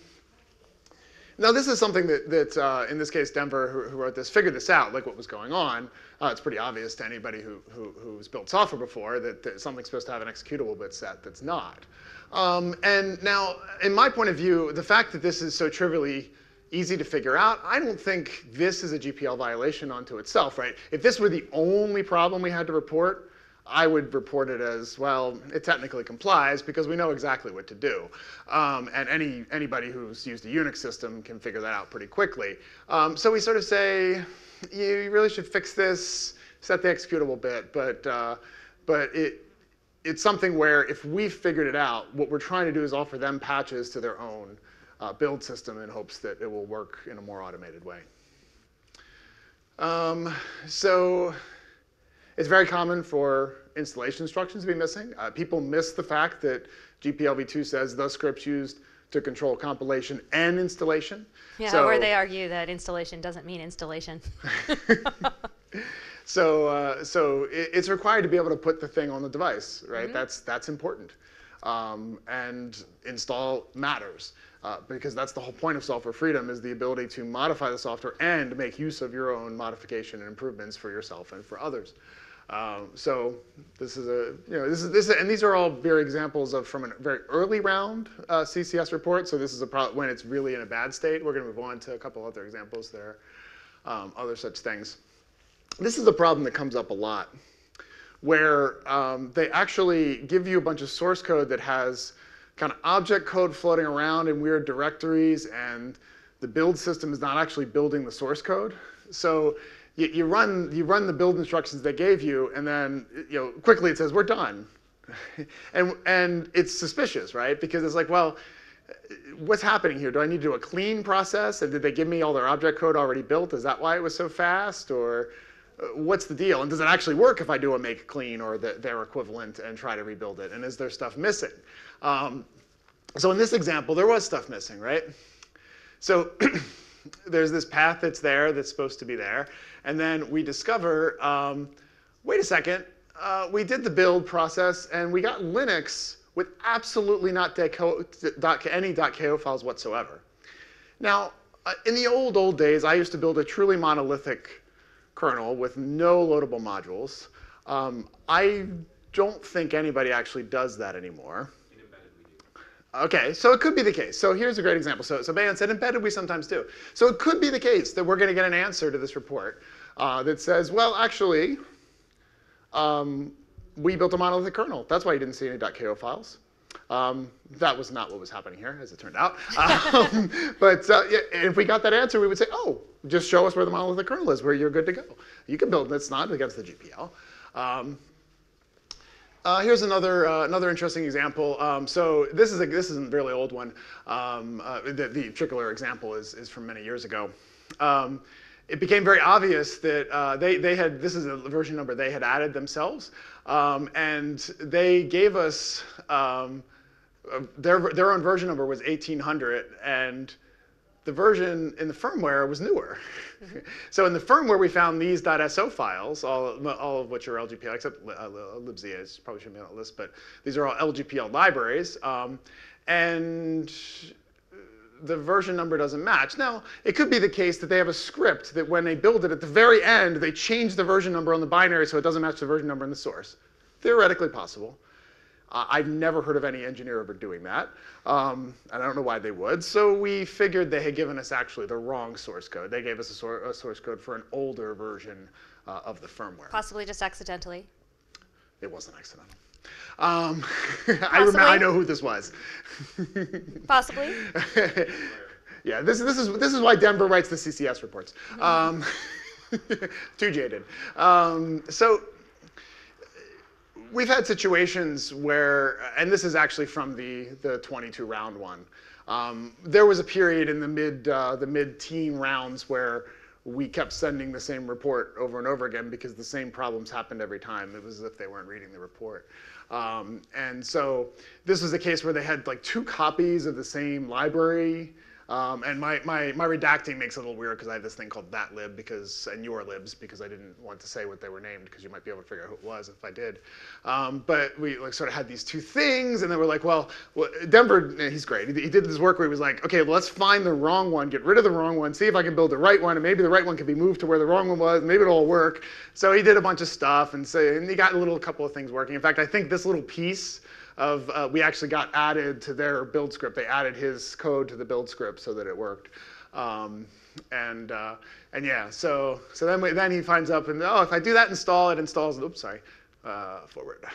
now this is something that, that uh, in this case, Denver, who, who wrote this, figured this out, like what was going on. Uh, it's pretty obvious to anybody who, who, who's built software before that, that something's supposed to have an executable bit set that's not. Um, and now, in my point of view, the fact that this is so trivially easy to figure out, I don't think this is a G P L violation unto itself, right? If this were the only problem we had to report, I would report it as, well, it technically complies because we know exactly what to do. Um, and any anybody who's used a Unix system can figure that out pretty quickly. Um, so we sort of say, you really should fix this, set the executable bit, but, uh, but it, it's something where if we figured it out, what we're trying to do is offer them patches to their own Uh, build system in hopes that it will work in a more automated way. Um, so it's very common for installation instructions to be missing. Uh, people miss the fact that G P L v two says the scripts used to control compilation and installation. Yeah, so, where they argue that installation doesn't mean installation. so uh, so it, it's required to be able to put the thing on the device, right? Mm-hmm. That's, that's important. Um, and install matters. Uh, because that's the whole point of software freedom, is the ability to modify the software and make use of your own modification and improvements for yourself and for others. Um, so this is a, you know, this is this, is, and these are all very examples of from a very early round uh, C C S report. So this is a pro when it's really in a bad state. We're going to move on to a couple other examples there, um, other such things. This is a problem that comes up a lot, where um, they actually give you a bunch of source code that has kind of object code floating around in weird directories, and the build system is not actually building the source code. So you, you run you run the build instructions they gave you, and then you know quickly it says we're done, and and it's suspicious, right? Because it's like, well, what's happening here? Do I need to do a clean process? And did they give me all their object code already built? Is that why it was so fast? Or what's the deal? And does it actually work if I do a make clean or the, their equivalent and try to rebuild it? And is there stuff missing? Um, so in this example, there was stuff missing, right? So there's this path that's there that's supposed to be there. And then we discover, um, wait a second, uh, we did the build process and we got Linux with absolutely not any .ko files whatsoever. Now, uh, in the old, old days, I used to build a truly monolithic kernel with no loadable modules. Um, I don't think anybody actually does that anymore. In embedded, we do. Okay, so it could be the case. So here's a great example. So, so Bayan said embedded we sometimes do. So it could be the case that we're going to get an answer to this report uh, that says, well, actually, um, we built a monolithic kernel. That's why you didn't see any .ko files. Um, that was not what was happening here, as it turned out. Um, but uh, yeah, if we got that answer, we would say, oh, just show us where the monolithic kernel is, where you're good to go. You can build it's not against the G P L. Um, uh, here's another uh, another interesting example. Um, so this is a this is a really old one. Um, uh, the, the particular example is is from many years ago. Um, it became very obvious that uh, they, they had, this is a version number they had added themselves, um, and they gave us, um, their, their own version number was eighteen hundred, and the version in the firmware was newer. Mm-hmm. So in the firmware, we found these .so files, all, all of which are L G P L, except uh, libz. It probably shouldn't be on the list, but these are all L G P L libraries. Um, and the version number doesn't match. Now, it could be the case that they have a script that when they build it, at the very end, they change the version number on the binary so it doesn't match the version number in the source. Theoretically possible. Uh, I've never heard of any engineer ever doing that, um, and I don't know why they would. So we figured they had given us actually the wrong source code. They gave us a, sor a source code for an older version uh, of the firmware. Possibly just accidentally. It wasn't accidental. Um, I, remember, I know who this was. Possibly. Yeah, this, this, is, this is why Denver writes the C C S reports. Um, too jaded. Um, so we've had situations where, and this is actually from the, the twenty-two round one, um, there was a period in the mid, uh, the mid-teen rounds where we kept sending the same report over and over again because the same problems happened every time. It was as if they weren't reading the report. Um, and so this was a case where they had like two copies of the same library. Um, and my, my, my redacting makes it a little weird because I have this thing called that lib because, and your libs because I didn't want to say what they were named because you might be able to figure out who it was if I did. Um, but we like sort of had these two things and then we're like, well, well Denver, he's great. He, he did this work where he was like, okay, well, let's find the wrong one, get rid of the wrong one, see if I can build the right one, and maybe the right one can be moved to where the wrong one was, maybe it'll all work. So he did a bunch of stuff and, so, and he got a little couple of things working. In fact, I think this little piece of, uh, we actually got added to their build script. They added his code to the build script so that it worked. Um, and, uh, and yeah, so, so then, we, then he finds up and, oh, if I do that install, it installs, oops, sorry, uh, forward.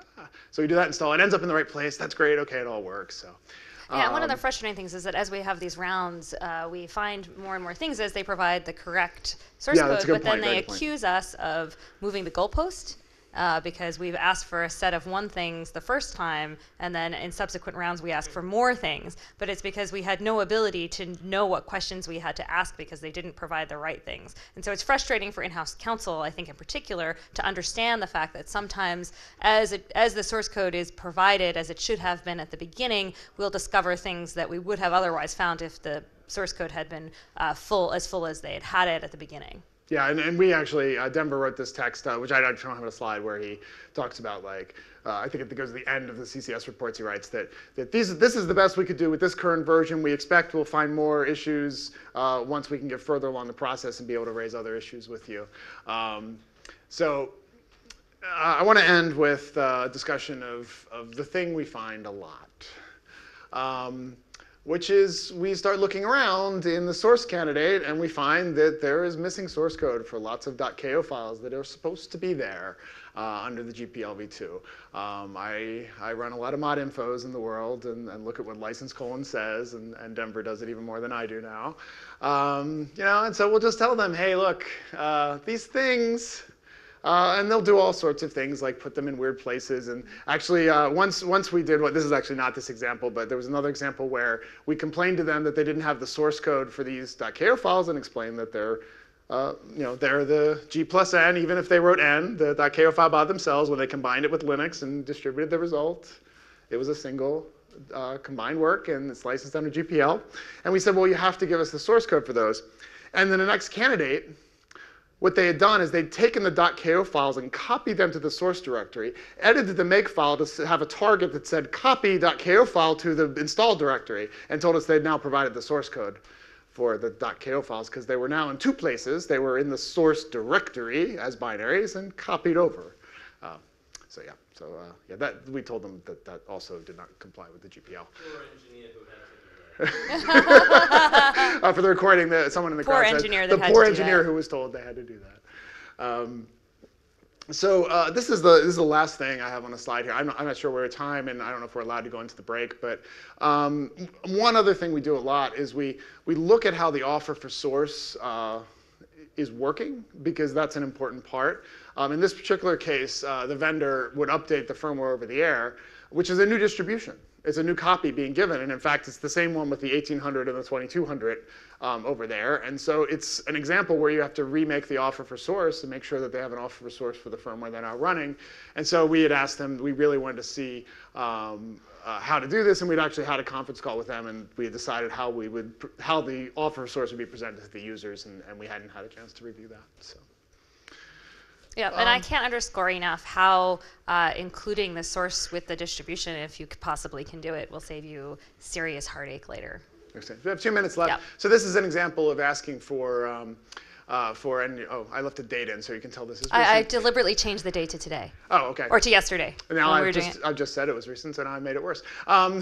So we do that install, it ends up in the right place. That's great, okay, it all works. So. Yeah, um, one of the frustrating things is that as we have these rounds, uh, we find more and more things as they provide the correct source yeah, code, that's a good but then point, they good accuse us of moving the goalpost. Uh, because we've asked for a set of one things the first time, and then in subsequent rounds we ask for more things. But it's because we had no ability to know what questions we had to ask because they didn't provide the right things. And so it's frustrating for in-house counsel, I think in particular, to understand the fact that sometimes as, it, as the source code is provided as it should have been at the beginning, we'll discover things that we would have otherwise found if the source code had been uh, full, as full as they had had it at the beginning. Yeah, and, and we actually, uh, Denver wrote this text, uh, which I don't have a slide, where he talks about, like, uh, I think it goes to the end of the C C S reports, he writes that, that these, this is the best we could do with this current version. We expect we'll find more issues uh, once we can get further along the process and be able to raise other issues with you. Um, so uh, I want to end with uh, a discussion of, of the thing we find a lot. Um, which is we start looking around in the source candidate and we find that there is missing source code for lots of .ko files that are supposed to be there uh, under the G P L v two. Um, I, I run a lot of mod infos in the world and, and look at what license colon says, and, and Denver does it even more than I do now. Um, you know, and so we'll just tell them, hey, look, uh, these things, Uh, and they'll do all sorts of things like put them in weird places. And actually, uh, once, once we did what, this is actually not this example, but there was another example where we complained to them that they didn't have the source code for these .ko files and explained that they're, uh, you know, they're the G plus N, even if they wrote N, the .ko file by themselves, when they combined it with Linux and distributed the result, it was a single uh, combined work and it's licensed under G P L. And we said, well, you have to give us the source code for those. And then the next candidate, what they had done is they'd taken the .ko files and copied them to the source directory, edited the make file to have a target that said copy .ko file to the install directory, and told us they'd now provided the source code for the .ko files because they were now in two places. They were in the source directory as binaries and copied over. Uh, so yeah, so uh, yeah, that we told them that that also did not comply with the G P L. uh, for the recording, the, someone in the poor crowd engineer said, that the had poor to do engineer that. who was told they had to do that. Um, so uh, this is the this is the last thing I have on the slide here. I'm not, I'm not sure we're at time, and I don't know if we're allowed to go into the break. But um, one other thing we do a lot is we we look at how the offer for source uh, is working, because that's an important part. Um, in this particular case, uh, the vendor would update the firmware over the air, which is a new distribution. It's a new copy being given, and in fact, it's the same one with the eighteen hundred and the twenty-two hundred um, over there. And so it's an example where you have to remake the offer for source and make sure that they have an offer for source for the firmware they're now running. And so we had asked them, we really wanted to see um, uh, how to do this, and we'd actually had a conference call with them, and we had decided how we would, how the offer for source would be presented to the users, and, and we hadn't had a chance to review that. So. Yeah, and I can't underscore enough how uh, including the source with the distribution, if you possibly can do it, will save you serious heartache later. We have two minutes left. Yep. So this is an example of asking for, um, uh, for and oh, I left a date in, so you can tell this is recent. I, I deliberately changed the date to today. Oh, okay. Or to yesterday. Now when I've we were just, doing it. I've just said it was recent, and I made it worse. Um,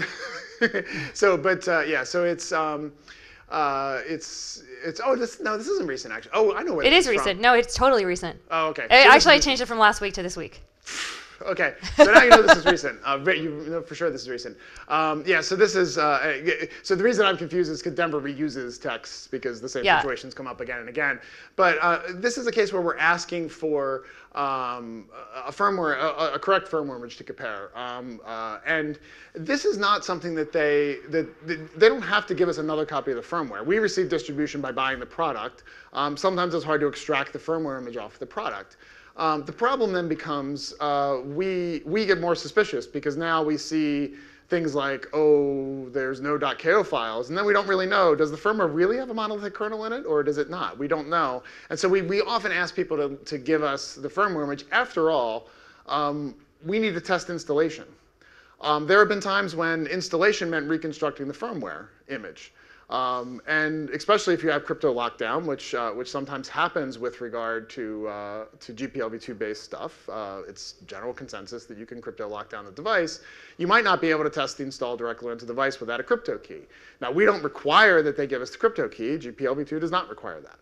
so, but uh, yeah, so it's, um, uh, it's, it's, oh, this, no, this isn't recent, actually. Oh, I know where It this is from. recent. No, it's totally recent. Oh, okay. I, So this actually, I is- changed it from last week to this week. Okay, so now you know this is recent. Uh, ve- you know for sure this is recent. Um, yeah, so this is, uh, so the reason I'm confused is because Denver reuses texts because the same Yeah. situations come up again and again. But uh, this is a case where we're asking for um, a firmware, a, a correct firmware image to compare. Um, uh, and this is not something that they, that, that they don't have to give us another copy of the firmware. We receive distribution by buying the product. Um, sometimes it's hard to extract the firmware image off the product. Um, the problem then becomes uh, we, we get more suspicious because now we see things like, oh, there's no .ko files, and then we don't really know, does the firmware really have a monolithic kernel in it, or does it not? We don't know. And so we, we often ask people to, to give us the firmware image. After all, um, we need to test installation. Um, there have been times when installation meant reconstructing the firmware image. Um, and especially if you have crypto lockdown, which uh, which sometimes happens with regard to uh, to G P L v two based stuff. Uh, it's general consensus that you can crypto lock down the device. You might not be able to test the install directly into the device without a crypto key. Now we don't require that they give us the crypto key. G P L v two does not require that.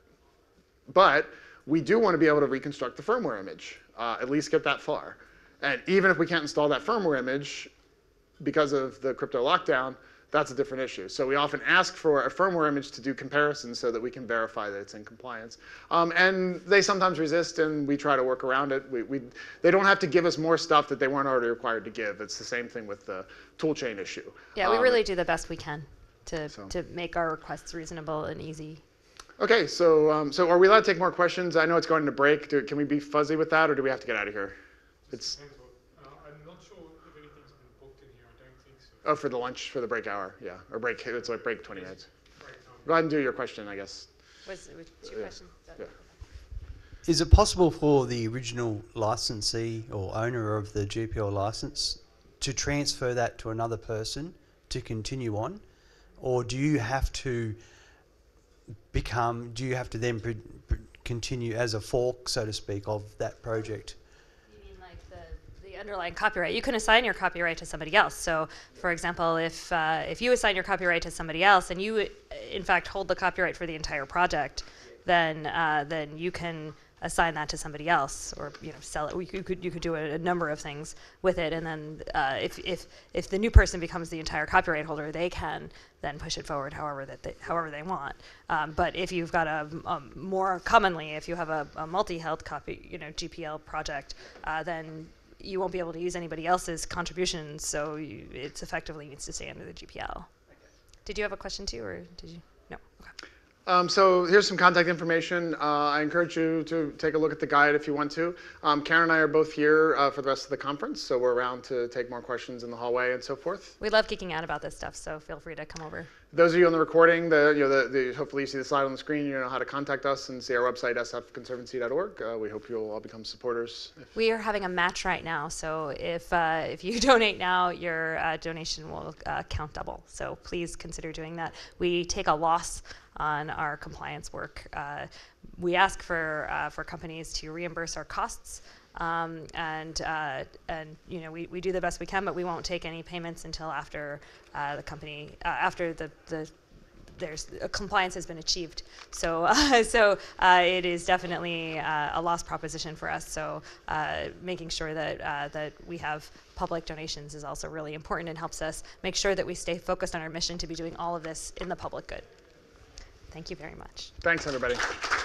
But we do want to be able to reconstruct the firmware image, uh, at least get that far. And even if we can't install that firmware image because of the crypto lockdown, that's a different issue. So we often ask for a firmware image to do comparisons so that we can verify that it's in compliance. Um, and they sometimes resist, and we try to work around it. We, we, they don't have to give us more stuff that they weren't already required to give. It's the same thing with the toolchain issue. Yeah, we Um, really do the best we can to, so. to make our requests reasonable and easy. Okay, so um, so are we allowed to take more questions? I know it's going to break. Do, can we be fuzzy with that, or do we have to get out of here? It's Uh, I'm not sure if anything's been booked in here. I don't think so. oh, for the lunch, for the break hour, yeah, or break. It's like break twenty minutes. Break time. Go ahead and do your question, I guess. Was, was two Yeah. questions? Yeah. Is it possible for the original licensee or owner of the G P L license to transfer that to another person to continue on? Or do you have to become, do you have to then pr- pr- continue as a fork, so to speak, of that project? You mean like the, the underlying copyright? You can assign your copyright to somebody else. So, for example, if uh, if you assign your copyright to somebody else and you, in fact, hold the copyright for the entire project, then uh, then you can assign that to somebody else, or you know, sell it. You could you could do a, a number of things with it, and then uh, if if if the new person becomes the entire copyright holder, they can then push it forward however that they, however they want. Um, but if you've got a, a more commonly, if you have a, a multi-held copy, you know, G P L project, uh, then you won't be able to use anybody else's contributions. So you, it's effectively needs to stay under the G P L. Did you have a question too, or did you? No. Okay. Um, so here's some contact information. Uh, I encourage you to take a look at the guide if you want to. Um, Karen and I are both here uh, for the rest of the conference, so we're around to take more questions in the hallway and so forth. We love geeking out about this stuff, so feel free to come over. Those of you on the recording, the, you know, the, the, hopefully you see the slide on the screen. You know how to contact us and see our website, s f conservancy dot org. Uh, we hope you'll all become supporters. We are having a match right now, so if uh, if you donate now, your uh, donation will uh, count double. So please consider doing that. We take a loss on our compliance work. Uh, we ask for uh, for companies to reimburse our costs, um, and uh, and you know we, we do the best we can, but we won't take any payments until after uh, the company uh, after the the there's uh, compliance has been achieved. So uh, so uh, it is definitely uh, a loss proposition for us. So uh, making sure that uh, that we have public donations is also really important and helps us make sure that we stay focused on our mission to be doing all of this in the public good. Thank you very much. Thanks, everybody.